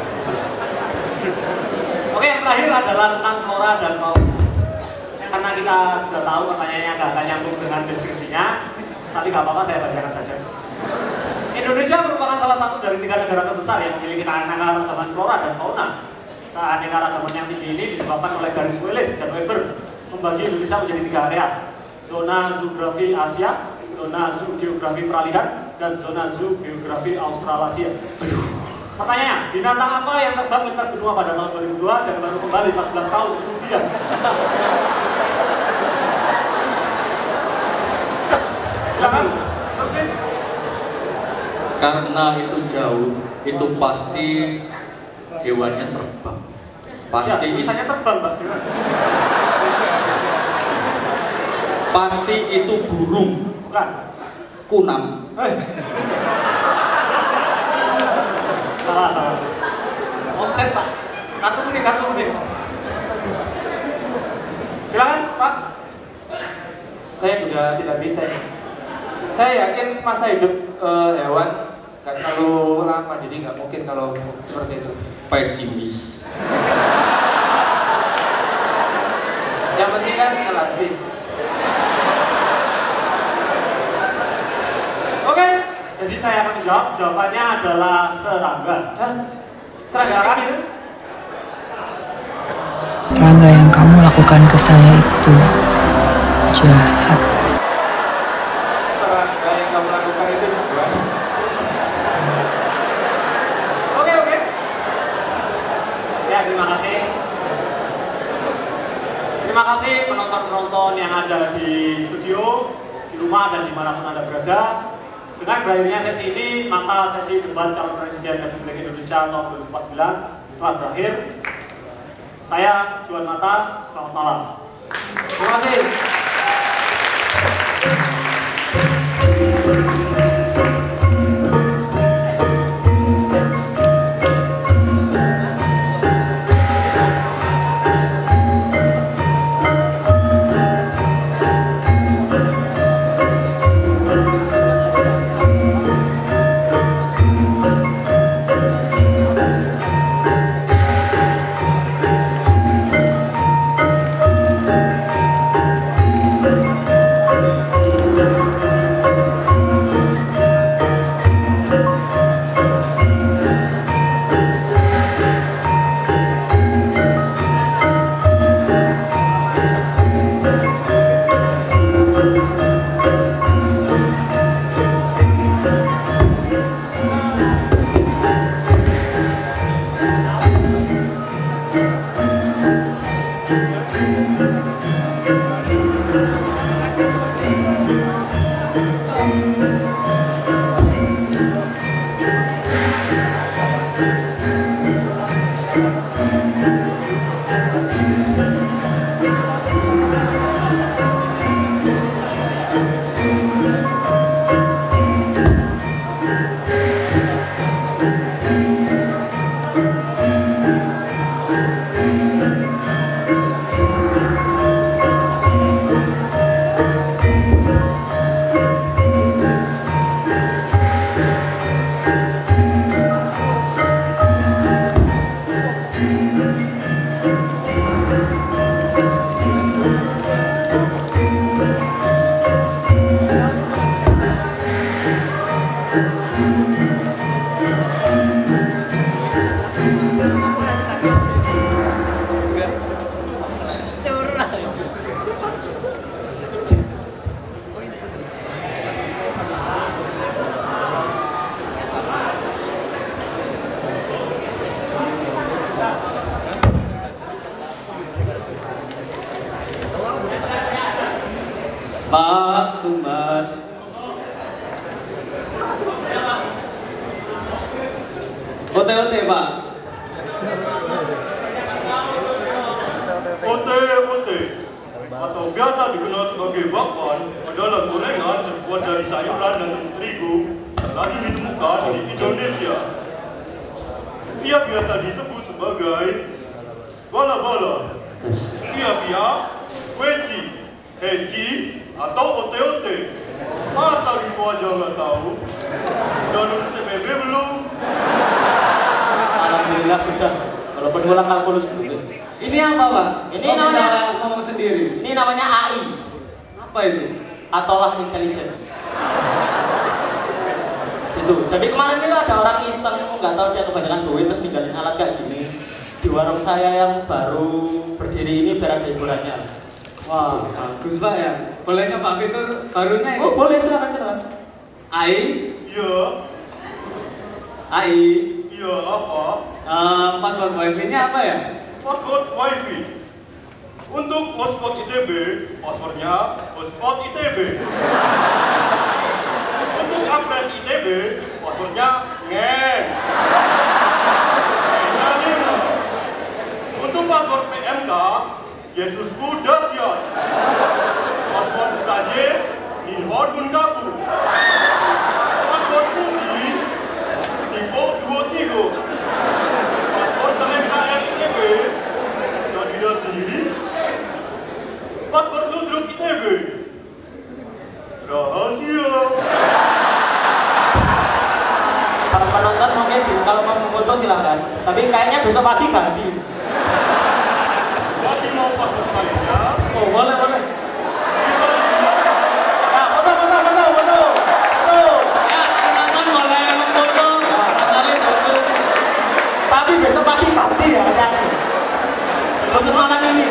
Oke, yang terakhir adalah tentang flora dan fauna. Karena kita sudah tahu pertanyaannya nggak akan nyambung dengan deskripsinya, tapi nggak apa-apa, saya bacakan saja. Indonesia merupakan salah satu dari tiga negara terbesar yang memiliki keanekaragaman flora dan fauna. Keanekaragaman yang tinggi ini disebabkan oleh garis Wallace dan Weber membagi Indonesia menjadi tiga area: zona zoografi Asia, zona zoogeografi peralihan, dan zona zoogeografi Australasia. Pertanyaannya, binatang apa yang terbang lintas benua pada tahun dua ribu dua dan baru kembali empat belas tahun kemudian? Silakan, terusin. Karena itu jauh, itu pasti hewannya terbang. Pasti Ya, itu, saya terbang, Mbak. pasti itu burung. Bukan. Kunam. Hei. Salah, salah. Offset, Pak. Kartu kuning, kartu kuning. Silakan, Pak. Saya juga tidak bisa ini. Saya yakin masa hidup eh, hewan nggak terlalu lama, jadi nggak mungkin kalau seperti itu. Pesimis. Yang penting kan elastis. Oke, jadi saya akan menjawab. Jawabannya adalah serangga. Hah? Serangga kaki itu? Rangga, yang kamu lakukan ke saya itu jahat. Serangga yang kamu lakukan itu juga. Oke, oke. Ya, terima kasih. Terima kasih penonton-penonton yang ada di studio, di rumah, dan dimanapun Anda berada. Dengan berakhirnya sesi ini, maka sesi debat calon presiden Republik Indonesia tahun dua ribu empat belas telah berakhir. Saya Juan Mata, selamat malam. Terima kasih. Pak Tumas. Ote-ote, Pak. Ote-ote atau biasa dikenal sebagai bakwan adalah gorengan terbuat dari sayuran dan terigu yang lazim ditemukan di Indonesia. Ia biasa disebut sebagai bala-bala, pia-pia, weci, heci, atau ote-ote. Masa ibu aja nggak tahu? Udah lulus T P B belum? Alhamdulillah sudah. Walaupun ngulang kalkulus dulu. Ini apa, Pak? Ini Kok namanya bisa ngomong sendiri. Ini namanya A I. Apa itu? Atolah intelligence. Itu. Jadi kemarin itu ada orang iseng, nggak tahu dia kebanyakan duit terus ninggalin alat kayak gini di warung saya yang baru berdiri ini biar ada hiburannya. Wah, bagus, Pak ya. Bolehnya Pak Fitur barunya ini? Oh boleh, silakan silakan. Ai, Iya, Ai, iya apa? uh, password wifi-nya apa ya? Password wifi. Untuk hotspot I T B, passwordnya hotspot I T B. Untuk akses I T B, passwordnya ngeng. Ngengnya lima. Untuk password P M K, Yesusku dahsyat. Password saja, Ninhor pun kabu. Password fungsi, Tigo dua tiga. Password K M I T B, yang tidak sendiri. Password Ludruk I T B, rahasia. Para penonton mungkin kalau mau foto silakan. Tapi kayaknya besok pagi ganti. Masih mau password lainnya? Oh, boleh, boleh. Nah, foto, foto, foto, foto. Foto. Ya, teman-teman boleh memfoto. Kenalin foto. Tapi besok pagi ganti ya, hati-hati. khusus malam ini.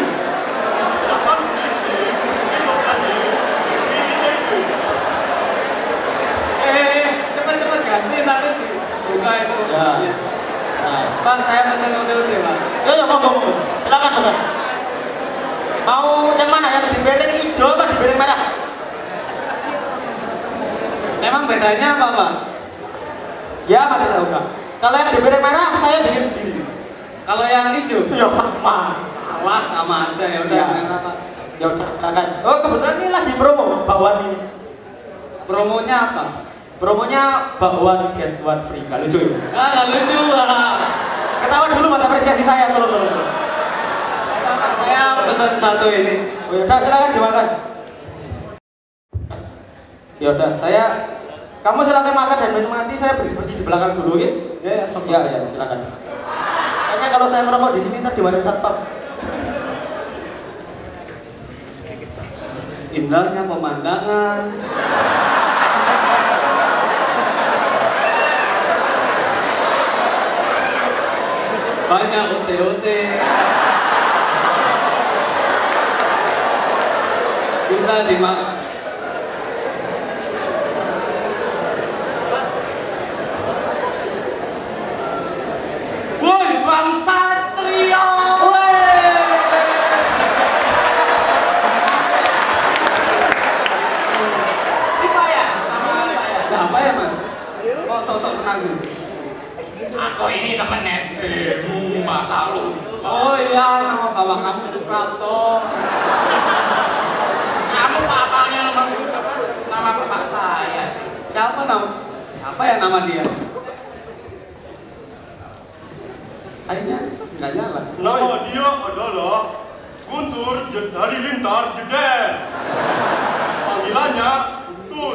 Eh, cepat-cepat ganti tapi buka itu. Ya. Nah. Bang, saya pesan ote-ote, Mas. Ya, ya, monggo, monggo. Silakan pesan. Mau yang mana? Yang di piring hijau apa di piring merah? Emang bedanya apa, Pak? Ya, Pak tidak tahu. Kalau yang di piring merah saya bikin sendiri. Kalau yang hijau? Ya sama. Wah, sama aja ya udah. Ya. Yang apa? Ya udah, silakan. Oh, kebetulan ini lagi promo bakwan ini. Promonya apa? Promonya bakwan get one free. Gak lucu ya? Ah, nggak lucu, Pak. Ketawa dulu buat apresiasi saya, tolong tolong. Saya pesan satu ini. Oh, ya udah, silakan dimakan. Ya udah, saya kamu silakan makan dan minum, nanti saya bersih-bersih di belakang dulu, ya? Ya, ya, sok, Ya, ya, silakan. Kayaknya kalau saya merokok di sini ntar diwarin satpam. Indahnya pemandangan. Banyak ote-ote. Bisa dimakan. Woi, Bang Satrio. Woi. Siapa ya? Sama saya. Siapa ya, Mas? Kok sosok kenal gitu? Aku ini temen S D, masa lu. Oh iya, nama bapak kamu Suprapto. Kamu papanya nama apa? Nama bapak saya sih. Siapa nama? Siapa ya nama dia? Akhirnya nggak jalan. Nama dia adalah Guntur Halilintar Jeder. Panggilannya Guntur.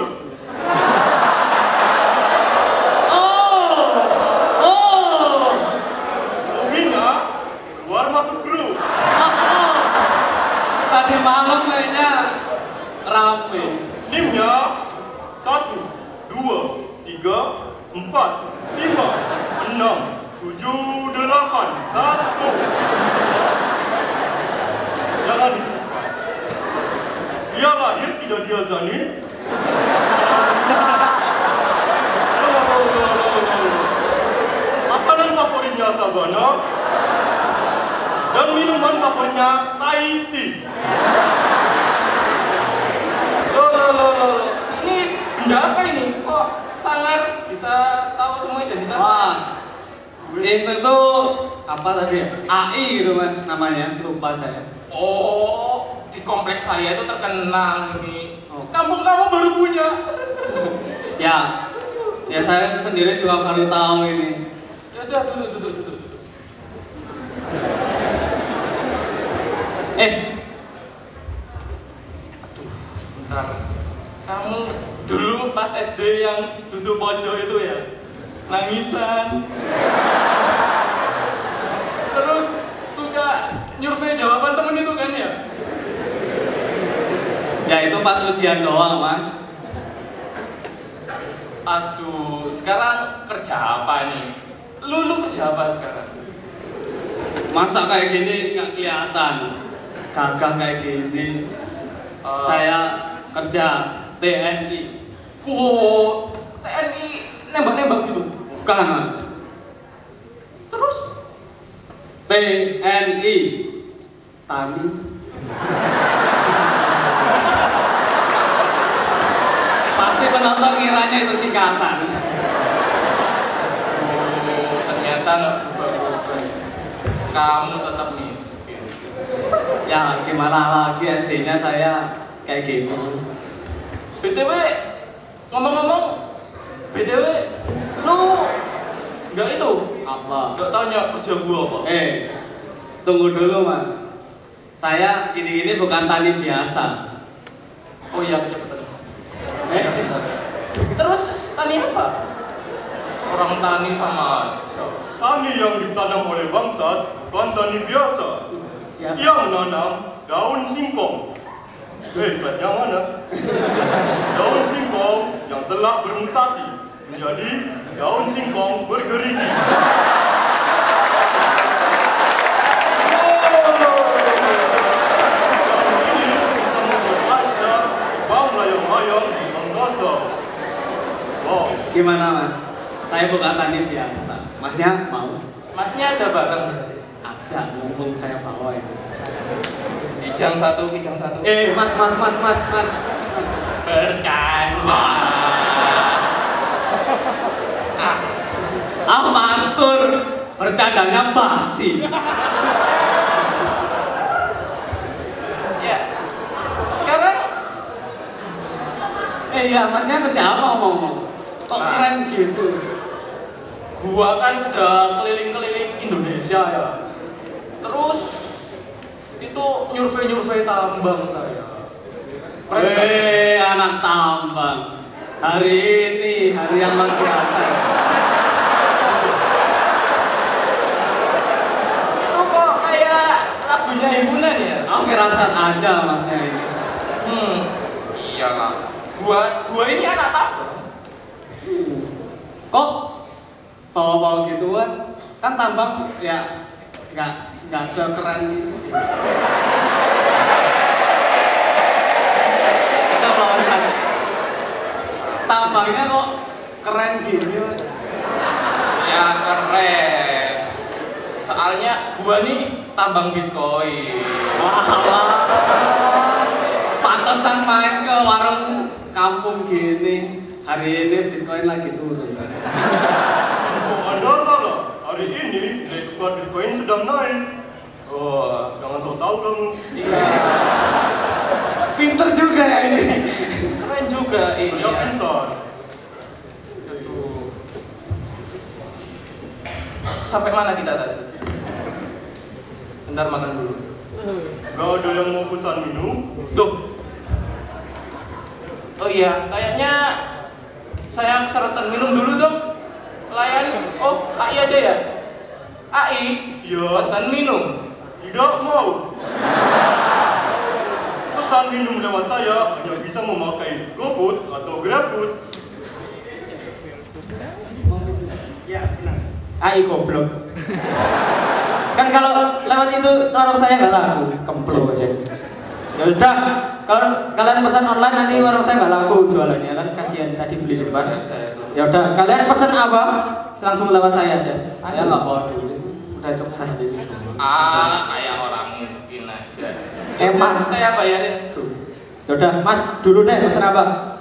Keluar masuk dulu. Tadi malam kayaknya rame. Timnya satu, dua, tiga, empat, lima, enam, tujuh, delapan, satu. Jangan lupa. Dia lahir tidak diazani. Makanan favoritnya sabana. Dan minuman favoritnya Thai tea. Loh, loh, loh, loh. Ini benda apa ini? Kok sangar bisa tahu semua identitas? Wah, itu tuh apa tadi? A I gitu Mas namanya, lupa saya. Oh, di kompleks saya itu terkenal nih. Oh. Kampung kamu baru punya. Ya, ya saya sendiri juga baru tahu ini. Ya udah, duduk, duduk, duduk. Eh, aduh, bentar. Kamu dulu pas S D yang duduk pojok itu ya, nangisan. Terus suka nyurvei jawaban temen itu kan ya? ya itu pas ujian doang Mas. Aduh, sekarang kerja apa nih? Lu, lu kerja apa sekarang? Masa kayak gini nggak kelihatan? Gagah kayak gini. Uh, saya kerja T N I. Wow, T N I nembak-nembak gitu? Bukan Mas. Terus? T N I Tani. Pasti penonton ngiranya itu singkatan. Oh, ternyata nggak berubah-ubah. Kamu tetap miskin. Ya gimana lagi, S D-nya saya kayak gitu. B T W, ngomong-ngomong, B T W, lu nggak itu? Apa? Nggak tanya kerja gua apa? Eh, tunggu dulu Mas. Saya gini-gini bukan tani biasa. Oh iya, kecepatan. Eh, terus tani apa? Orang tani sama aja. Tani yang ditanam oleh bangsat bukan tani biasa. ya. Ia menanam daun singkong. Eh, slide-nya mana? Daun singkong yang telah bermutasi menjadi daun singkong bergerigi. Oh. Gimana mas? Saya buka tani biasa. Masnya mau? Masnya ada barang? Ada, mumpung saya bawa ya. Kijang satu, kijang satu. Eh, mas, mas, mas, mas, mas. Bercanda. Ah, ah mas Tur, bercandanya basi. Ya, sekarang. Eh iya, masnya ke siapa ngomong-ngomong? Kok Nah. keren gitu? Gua kan udah keliling-keliling Indonesia ya. Terus itu nyurvei-nyurvei tambang saya. Weh, anak tambang. Hari ini hari yang luar biasa. Itu kok kayak lagunya himpunan ya? Aku kira-kira aja masnya ini. Hmm, iyalah. Gua, gua ini anak tambang. Kok bawa-bawa gituan? Kan tambang ya nggak nggak sekeren gitu. Kita bawasan. Tambangnya kok keren gini mas? Ya keren. Soalnya gua nih tambang Bitcoin. Wah, pantesan main ke warung kampung gini. Hari ini Bitcoin lagi turun. Oh, Anda salah. Hari ini nilai Bitcoin sedang naik. Oh, jangan sok tahu kamu. Iya. Pinter juga ya ini. Keren juga ini. Ya Ya. pintar. Itu. Sampai mana kita tadi? Bentar makan dulu. Gak ada yang mau pesan minum? Tuh. Oh iya, kayaknya saya keseretan minum dulu dong. Pelayan, oh A I aja ya? A I? Iya. Pesan minum. Tidak mau. Pesan minum lewat saya hanya bisa memakai GoFood atau GrabFood. Ya, benar. Ai goblok. Kan kalau lewat itu warung saya nggak laku, kemplo aja. Ya udah, kalau kalian pesan online nanti warung saya nggak laku jualannya kan, kasihan tadi beli di depan. Ya udah, kalian pesan apa? Langsung lewat saya aja. Saya nggak bawa duit, udah coba ini. Ah, kayak orang miskin aja. Emang Saya bayarin. Ya udah, Mas dulu deh pesan apa?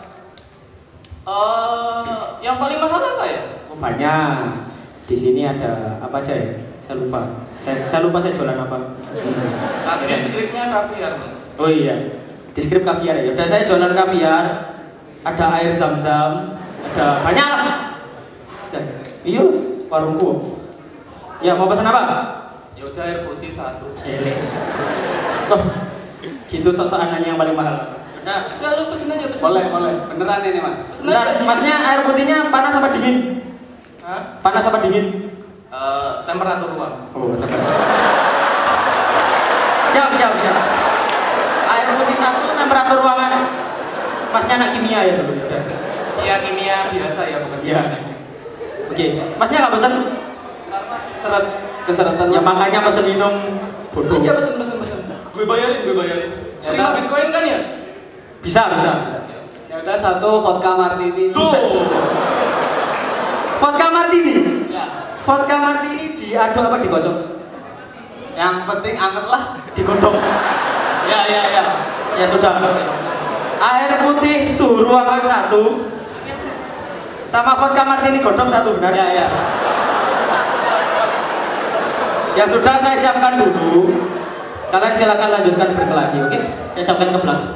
Eh, yang paling mahal apa ya? Oh, banyak. Di sini ada apa aja ya? Saya lupa. Saya, saya lupa saya jualan apa. Hmm. Tadi skripnya kaviar, Mas. Oh iya, di skrip kaviar ya. Udah saya jualan kaviar, ada air zam-zam, ada banyak lah. Iya, warungku. Ya mau pesan apa? Ya udah air putih satu. Ele. Oh, gitu sok-sokan nanya yang paling mahal. Nah, udah lu pesen aja pesen. Boleh, boleh. Beneran ini mas. Pesen Bentar, aja. masnya air putihnya panas apa dingin? Hah? Panas apa dingin? Eh, temperatur ruang. Oh, temperatur. Siap, siap, siap. Air putih satu, temperatur ruangan. Masnya anak kimia ya dulu. Udah. Iya kimia biasa ya bukan Iya. kimia. Oke, masnya nggak pesen? Seret keseratan. Ya makanya pesen minum. Pesen aja pesen pesen pesen. Gue bayarin, gue bayarin. Sering udah. Bitcoin kan ya? Bisa, bisa, bisa. Ya udah satu vodka martini. Tuh. Vodka martini. Ya. Vodka martini diaduk apa dikocok? Yang penting anget lah. Digodok. Ya ya ya. Ya sudah. Air putih suhu ruangan satu. Sama vodka martini godok satu benar? Ya ya. Ya sudah saya siapkan dulu. Kalian silakan lanjutkan berkelahi, oke? Saya siapkan ke belakang.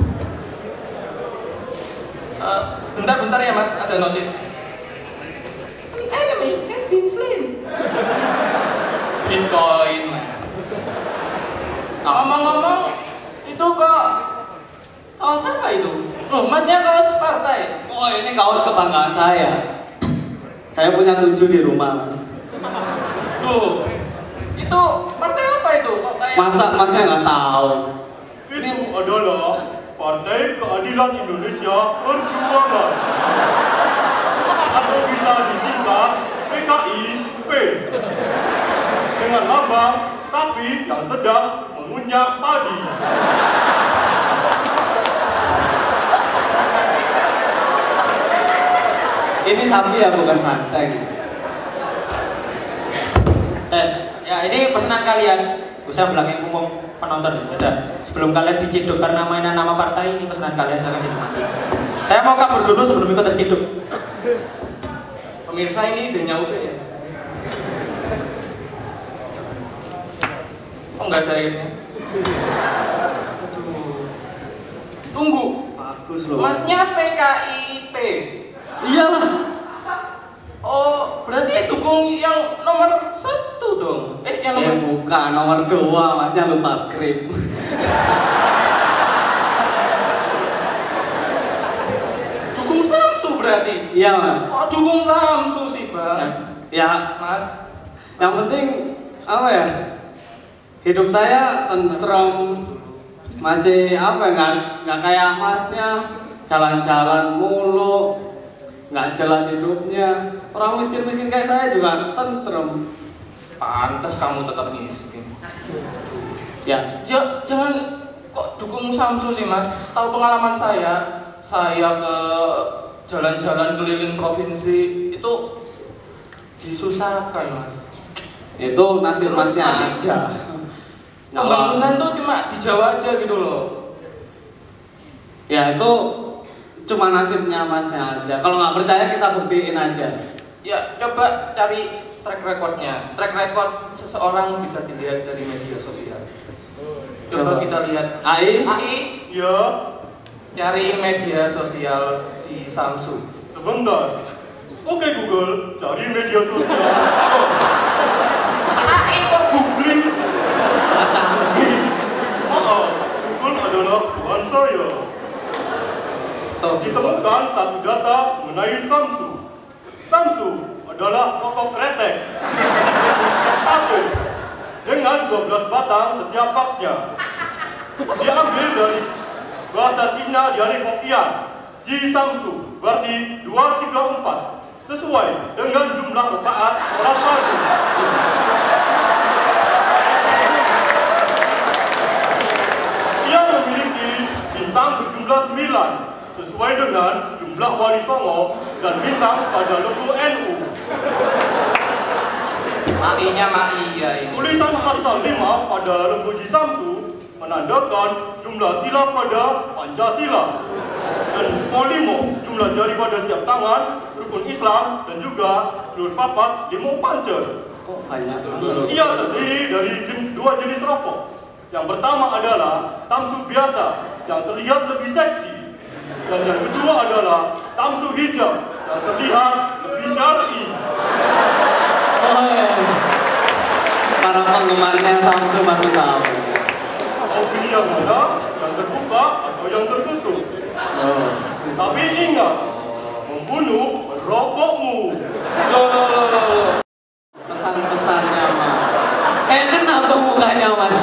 Eh, bentar-bentar ya mas, ada notif. An enemy has been slain. Bitcoin. Ngomong-ngomong, itu kok kaos apa itu? Loh, masnya kaos partai. Oh ini kaos kebanggaan saya. Saya punya tujuh di rumah mas. Loh, itu partai apa itu? Kok kayak Masa masnya nggak tahu? Itu adalah Partai Keadilan Indonesia Perjuangan atau bisa disingkat P K I P dengan lambang sapi yang sedang mengunyak padi. Ini sapi ya, bukan banteng. Tes. Ya, ini pesanan kalian. Usah belakang umum penonton. Udah. Sebelum kalian diciduk karena mainan nama partai, ini pesanan kalian, silahkan dinikmati. Saya mau kabur dulu sebelum ikut terciduk. Pemirsa, ini idenya Uve ya? Oh, nggak ada airnya. Tunggu. Bagus loh. Masnya P K I P. Iyalah. Oh, berarti dukung yang nomor satu dong? Eh, yang nomor... Eh bukan, nomor dua, masnya lupa skrip. Dukung Samsu berarti? Iya mas. Oh, dukung Samsu sih bang. Ya Mas. yang penting apa ya? Hidup saya tentrem, masih apa ya, nggak nggak kayak masnya jalan-jalan mulu, nggak jelas hidupnya. Orang miskin-miskin kayak saya juga tentrem. Pantas kamu tetap miskin. Ya, Ja, jangan kok dukung Samsu sih mas. Tahu pengalaman saya, saya ke jalan-jalan keliling provinsi itu disusahkan mas. itu nasib masnya Terus, aja. Pembangunan tuh cuma di Jawa aja gitu loh. Ya itu cuma nasibnya masnya aja. Kalau nggak percaya kita buktiin aja. Ya coba cari track recordnya. Track record seseorang bisa dilihat dari media sosial. Coba, Coba. kita lihat. Ai, Ai, Ya, cari media sosial si Samsu. sebentar. Oke Google, cari media sosial. Ai kok googling? Oh, Google adalah Tuhan saya. Ditemukan satu data mengenai Samsu. Samsu adalah rokok kretek dengan dua belas batang setiap baknya. Diambil dari bahasa Cina dari Hokkien. Ji Samsu berarti dua tiga empat sesuai dengan jumlah rakaat sholat fardu. Ia memiliki bintang berjumlah sembilan sesuai dengan jumlah wali songo dan bintang pada logo N U. Mainya Mai ya ini. Tulisan pasal lima pada lembu Ji Samsu menandakan jumlah sila pada Pancasila dan lima jumlah jari pada setiap tangan, rukun Islam dan juga nur papat lima pancer. kok banyak? Ia terdiri dari jen- dua jenis rokok. Yang pertama adalah Samsu biasa yang terlihat lebih seksi, dan yang kedua adalah Samsu hijau yang terlihat lebih syar'i. Oh ya. Para penggemarnya Samsu pasti tahu. Mau pilih yang mana? Yang terbuka atau yang tertutup? Oh. Tapi ingat, membunuh rokokmu. Loh, loh, loh, loh, loh. Pesan-pesannya mas. Eh kenapa mukanya mas?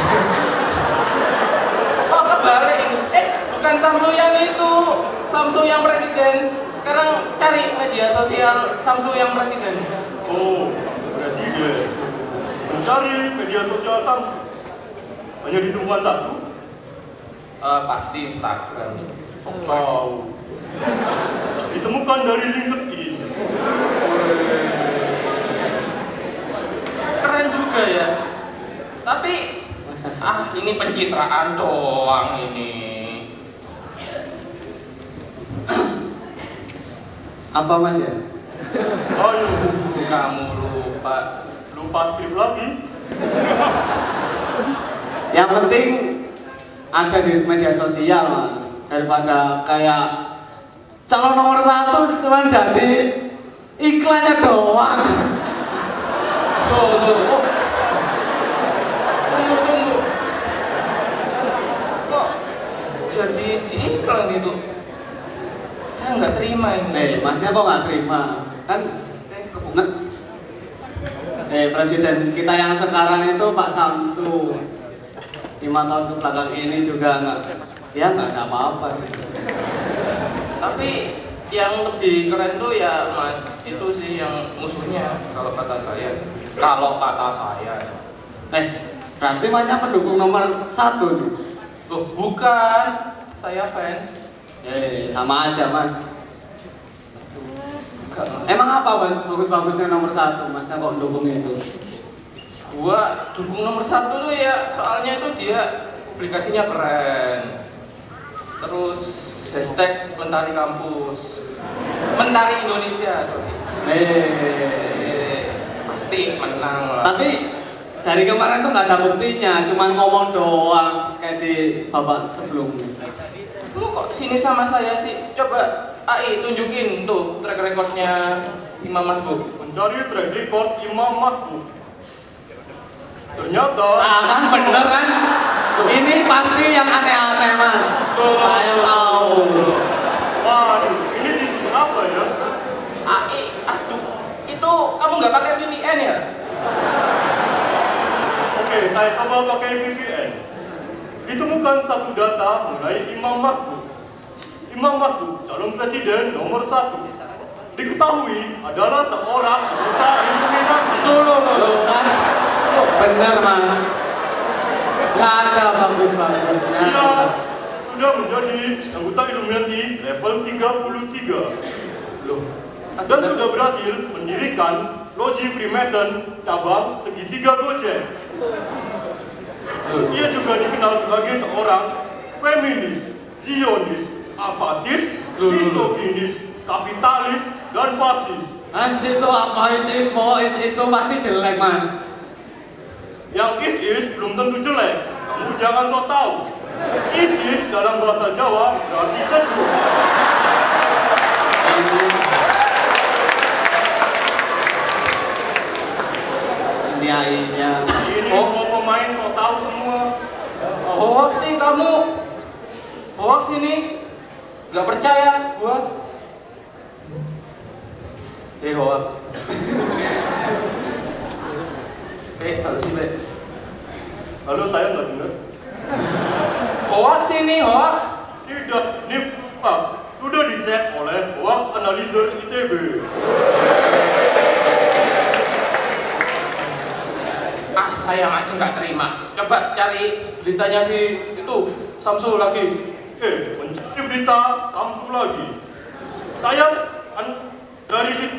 Oh kebalik. Eh bukan Samsu yang itu, Samsu yang presiden. Sekarang cari media sosial Samsu yang presiden. Oh, presiden. Mencari media sosial Samsu. Hanya ditemukan satu? Eh, pasti Instagram. Wow. Ditemukan dari LinkedIn. Keren juga ya. Tapi Masa? ah ini pencitraan doang ini. Apa mas ya? Ayo, Kamu lupa. lupa skrip lagi. Yang penting ada di media sosial mas. Daripada kayak calon nomor satu cuma jadi iklannya doang. Tuh, tuh. Oh. Tunggu, tunggu. Kok jadi di iklan itu? Saya nggak terima ini. Eh masnya kok nggak terima? Kan nah, eh presiden kita yang sekarang itu Pak Samsu. Lima tahun kebelakang ini juga nggak, ya nggak ada apa-apa sih. Tapi yang lebih keren tuh ya mas, itu sih yang musuhnya kalau kata saya. Kalau kata saya. Eh, berarti masnya pendukung nomor satu nih. Loh, bukan. Saya fans. Eh, sama aja mas. Emang apa mas bagus-bagusnya nomor satu mas yang kok dukung itu? Gua dukung nomor satu tuh ya soalnya itu dia publikasinya keren. Terus hashtag Mentari Kampus, Mentari Indonesia, sorry. Eh, pasti menang lah. tapi dari kemarin tuh nggak ada buktinya, cuma ngomong doang kayak di babak sebelumnya. Lu kok sini sama saya sih? Coba A I tunjukin tuh track recordnya Imam Masbuk. Mencari track record Imam Masbuk. Ternyata Ah kan bener kan? Ini pasti yang aneh-aneh mas. Saya tahu. waduh, ini di apa ya? A I, aduh, itu kamu nggak pakai V P N ya? Oke, saya coba pakai V P N. Ditemukan satu data mengenai Imam Masbuk. Imam Masbuk, calon presiden nomor satu. Diketahui adalah seorang anggota Illuminati. Dulu dulu kan? Bener mas. Gak ada bagus-bagusnya. Dia sudah menjadi anggota Illuminati level tiga puluh tiga. Loh, dan sudah berhasil mendirikan Loji Freemason cabang segitiga Gojek. Ia juga dikenal sebagai seorang feminis, zionis, apatis, misoginis, kapitalis, dan fasis. Mas itu apa is-is, oh is-is itu pasti jelek mas. Yang is-is belum tentu jelek, kamu jangan sok tahu. Is-is dalam bahasa Jawa berarti sejuk. Ini airnya. Ini Oh. semua pemain sok tahu semua. Hoax sih kamu. Hoax ini. Gak percaya gua. Eh hoax. Eh halo sih Be. Halo, saya nggak dengar. Hoax ini hoax. Tidak, ini Pak sudah dicek oleh Hoax Analyzer I T B. Ah saya masih nggak terima. Coba cari beritanya si itu Samsul lagi. Oke, mencari berita Samsu lagi. Saya an- dari situ.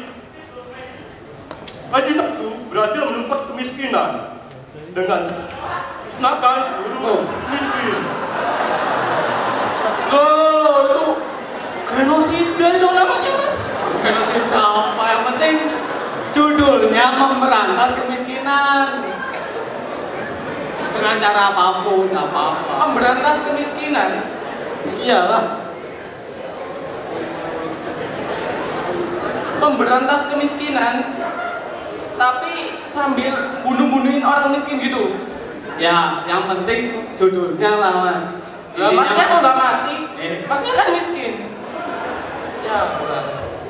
Haji Samsu berhasil menumpas kemiskinan dengan musnahkan seluruh miskin. Oh itu genosida itu namanya mas. Genosida apa? Yang penting judulnya memberantas kemiskinan. Dengan cara apapun, nggak apa-apa. Memberantas kemiskinan. Iyalah. Memberantas kemiskinan. Tapi sambil bunuh-bunuhin orang miskin gitu. Ya, yang penting judulnya lah mas. Lah masnya kok nggak mati? Eh. Masnya kan miskin. Ya kurang.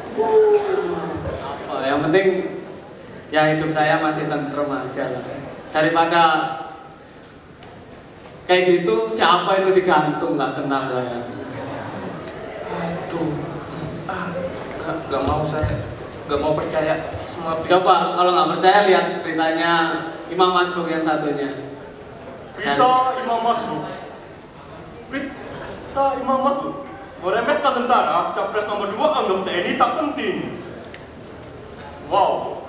Apa? Yang penting ya hidup saya masih tentrem aja lah. Daripada kayak gitu, siapa itu digantung nggak kenal saya. Aduh. Ah, nggak nggak mau saya. Nggak mau percaya semua. berita. Coba kalau nggak percaya lihat beritanya Imam Masbuk yang satunya. Berita Imam Masbuk. Berita Imam Masbuk. Meremehkan tentara, capres nomor dua anggap T N I tak penting. Wow.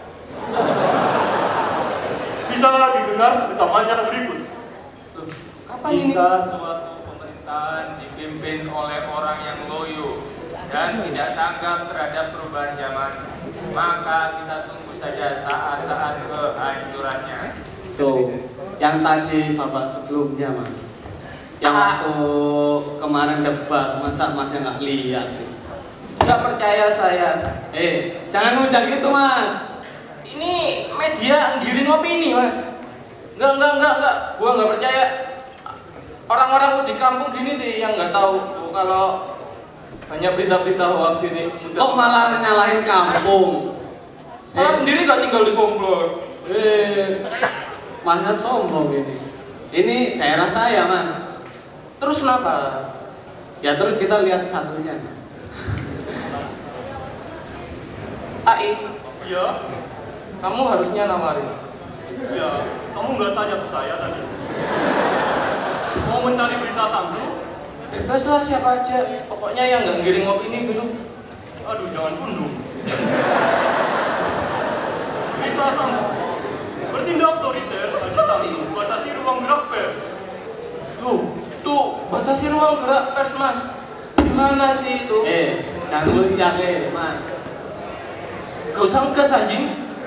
Bisa didengar rekamannya berikut. Apa ini? Jika suatu pemerintahan dipimpin oleh orang yang loyo dan tidak tanggap terhadap perubahan zaman, maka kita tunggu saja saat-saat kehancurannya. Tuh, yang tadi bapak sebelumnya mas. Yang Ah. waktu kemarin debat, masa masnya nggak lihat sih? Nggak percaya saya. Eh, jangan ngujak gitu mas. Ini media nggiring opini mas. Nggak nggak nggak nggak. Gua nggak percaya. Orang-orang di kampung gini sih yang nggak tahu kalau hanya berita-berita hoax ini. Kok malah nyalahin kampung? Saya Eh. sendiri nggak tinggal di komplot. Eh, masnya sombong ini. Ini daerah saya mas. Terus kenapa? Ya terus kita lihat satunya. A I, Iya, kamu harusnya nawarin. iya. Kamu nggak tanya ke saya tadi. Mau mencari berita Samsu? Bebas lah siapa aja. Pokoknya yang nggak ngiring opini gitu. Aduh, jangan tunduk. Kita sama bertindak otoriter dan satu batasi ruang gerak pers. Tuh, tuh batasi ruang gerak pers mas. Gimana sih itu? Eh, jangan dulu jake, mas. Gak usah ngegas anjing.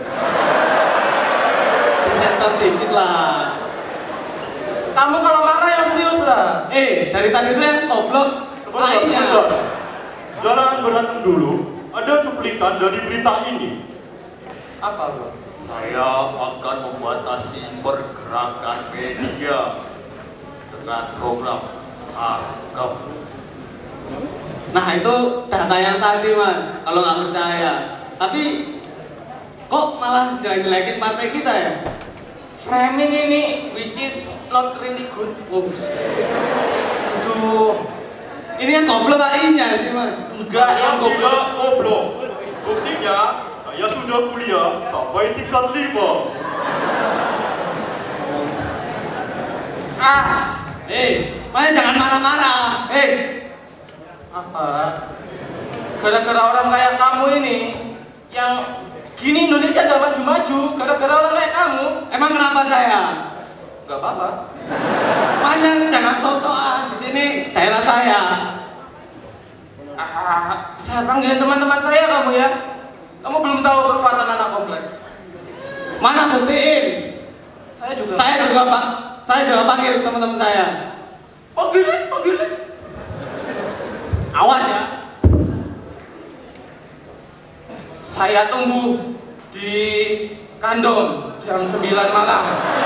Sensor dikit lah. Kamu kalau marah yang serius lah. Eh, dari tadi itu yang goblok. Sebentar, lainnya. sebentar. Jangan berantem dulu. Ada cuplikan dari berita ini. Apa bro? Saya akan membatasi pergerakan media dengan program Sargem. Nah itu data yang tadi mas, kalau nggak percaya. Tapi kok malah jelek-jelekin partai kita ya? Framing ini which is not really good. Ups. Aduh, ini yang goblok kayaknya sih mas. Enggak, yang Yang tidak goblok. goblok. Buktinya, saya sudah kuliah sampai tingkat lima. Ah, Eh, makanya jangan marah-marah. Eh, apa? Gara-gara orang kayak kamu ini, yang gini Indonesia jangan maju-maju. Gara-gara orang kayak kamu. emang kenapa saya? Gak apa-apa. Makanya jangan sok-sokan. Di sini daerah saya. Ah, saya panggilin teman-teman saya kamu ya. Kamu belum tahu kekuatan anak komplek. Mana buktiin? Saya juga. Saya juga pak. Saya juga panggil teman-teman saya. Panggilin, panggilin. Awas ya. Saya tunggu di kandong jam sembilan malam.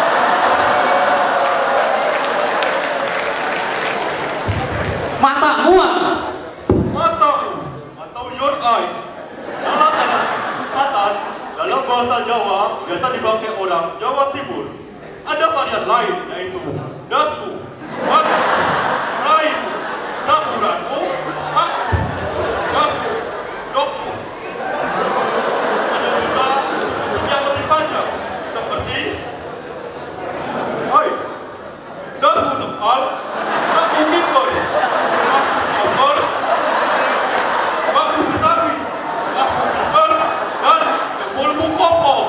Matamu ah. Matamu atau your eyes. Salah satu kata dalam bahasa Jawa biasa dipakai orang Jawa Timur. Ada varian lain yaitu dasmu, batu, raimu, dapuranmu, aku, gaku, dokmu. Ada juga untuk yang lebih panjang seperti hai, dasmu sepal, aku kipol, aku sokol, aku besapi, aku kipol, dan jempolmu kopong.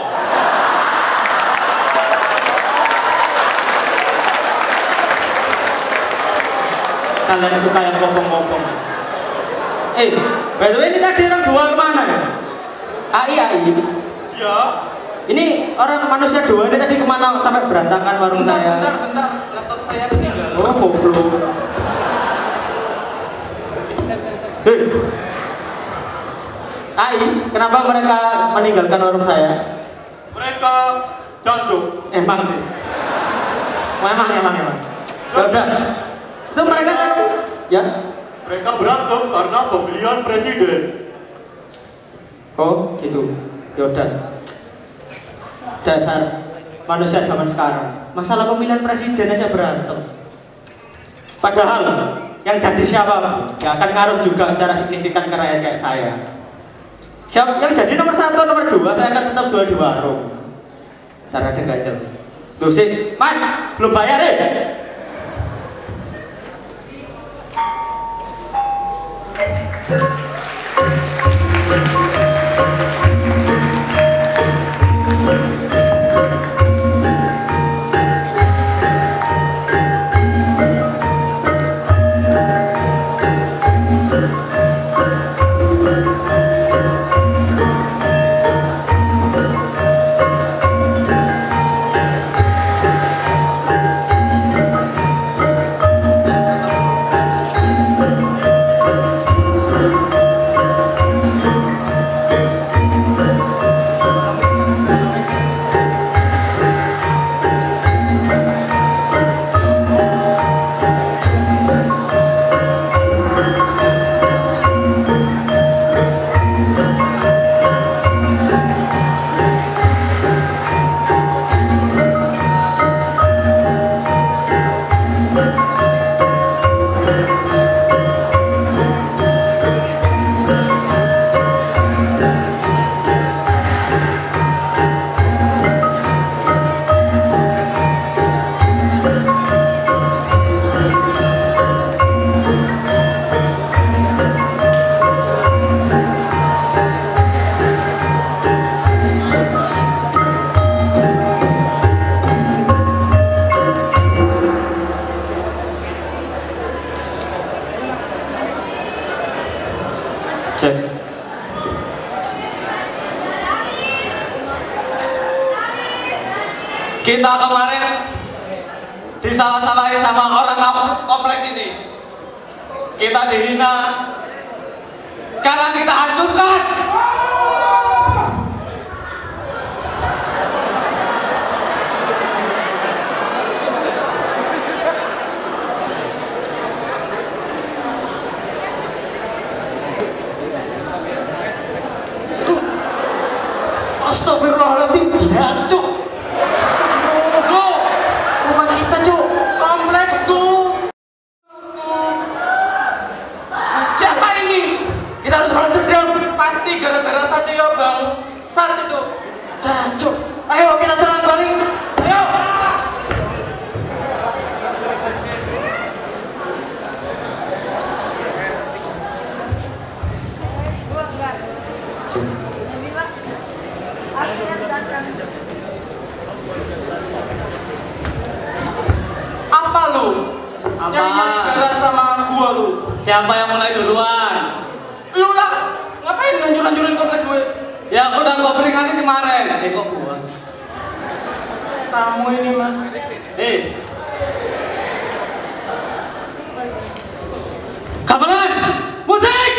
Kalian suka yang ngomong-ngomong. Eh, by the way ini tadi orang dua kemana ya? A I, A I. Ya, Ini orang manusia dua ini tadi kemana sampai berantakan warung Bentar, saya? bentar, bentar. Laptop saya ketinggalan. Oh, goblok. Hei. A I, kenapa mereka meninggalkan warung saya? mereka jancuk. Emang sih. Memang, emang, emang. Ya udah. Itu mereka tadi, ya? Mereka berantem karena pemilihan presiden. Oh, gitu. Ya udah. Dasar manusia zaman sekarang. Masalah pemilihan presiden aja berantem. Padahal yang jadi siapa nggak akan ngaruh juga secara signifikan ke rakyat kayak saya. Siapa yang jadi nomor satu, nomor dua, saya akan tetap jual di warung. Cara ada gajah. Tuh sih, Mas, belum bayar deh. Cek. Kita kemarin disalah-salahin sama orang kompleks ini. Kita dihina. Sekarang kita hancurkan. Astagfirullahaladzim, jihan cuk. Rumah kita cuk. Kompleksku. Siapa ini? Kita harus balas dendam. Pasti gara-gara Satyo Bang Sat itu. Jancuk. Ayo kita serang balik. Ayo. Apa lu? Apa? Nyari-nyari gara sama gua lu. Siapa yang mulai duluan? Lu lah. Ngapain lanjur-lanjurin kompleks gue? Ya aku udah gua peringatin kemarin. Eh kok gua? Kamu ini mas. Eh. Gamelan, musik.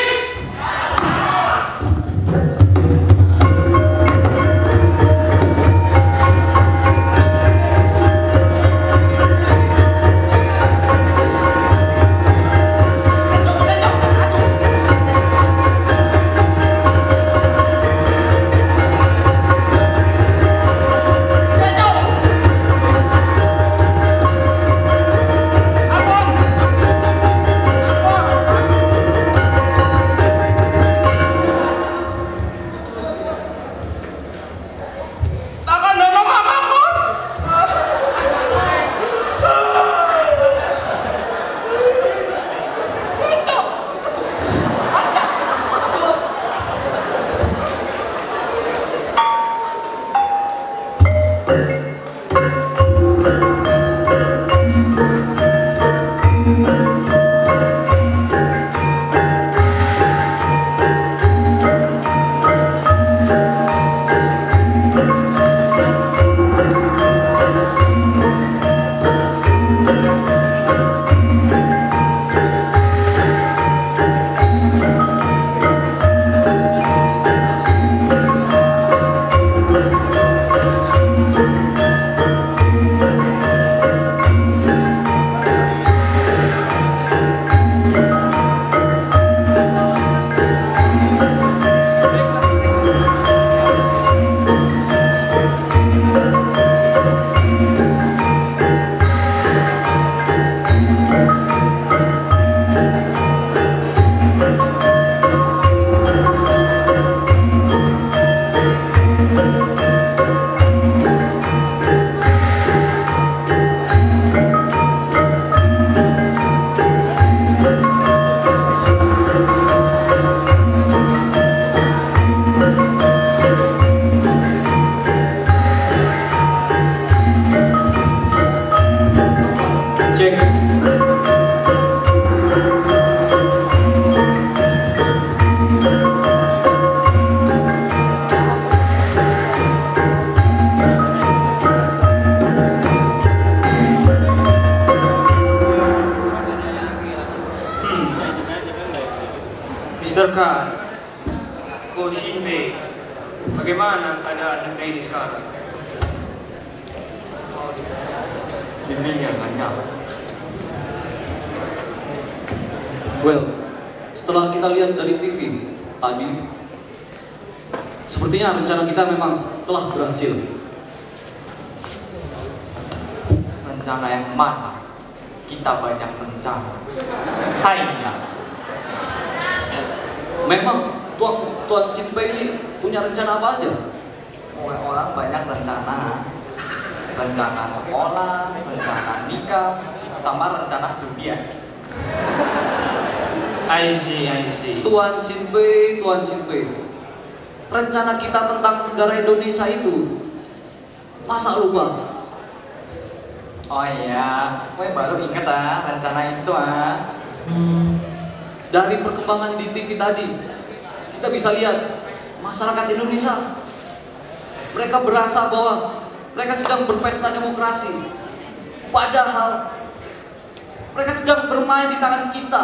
mister K, Ko Shinbei, bagaimana keadaan negeri ini sekarang? Ini yang hanya. Well, setelah kita lihat dari T V tadi, sepertinya rencana kita memang telah berhasil. Rencana yang mana? Kita banyak rencana. Hainya. Memang Tuan Tuan Shinbei ini punya rencana apa aja? Orang banyak rencana. Rencana sekolah, rencana nikah, sama rencana studian. I see, I see. Tuan Shinbei, Tuan Shinbei, rencana kita tentang negara Indonesia itu masa lupa? Oh iya, gue baru inget ah rencana itu ah. Hmm. Dari perkembangan di T V tadi, kita bisa lihat masyarakat Indonesia, mereka berasa bahwa mereka sedang berpesta demokrasi, padahal mereka sedang bermain di tangan kita.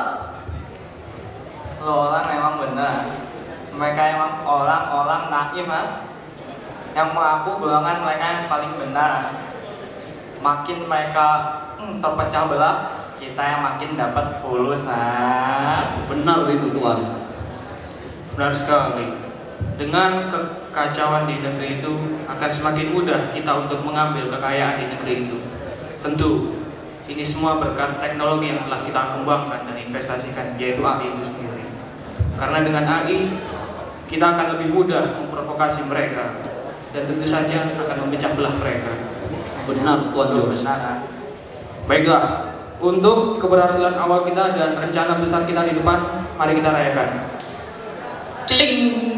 Lo orang memang benar. Mereka emang orang-orang naim, ha? Yang mengaku golongan mereka yang paling benar. Makin mereka hmm, terpecah belah, kita yang makin dapat fulus, ha? Benar itu Tuan. Benar sekali. Dengan kekacauan di negeri itu akan semakin mudah kita untuk mengambil kekayaan di negeri itu. Tentu ini semua berkat teknologi yang telah kita kembangkan dan investasikan, yaitu A I itu sendiri. Karena dengan A I kita akan lebih mudah memprovokasi mereka dan tentu saja akan memecah belah mereka. Benar Tuan Jos. Baiklah, untuk keberhasilan awal kita dan rencana besar kita di depan, mari kita rayakan. Ting.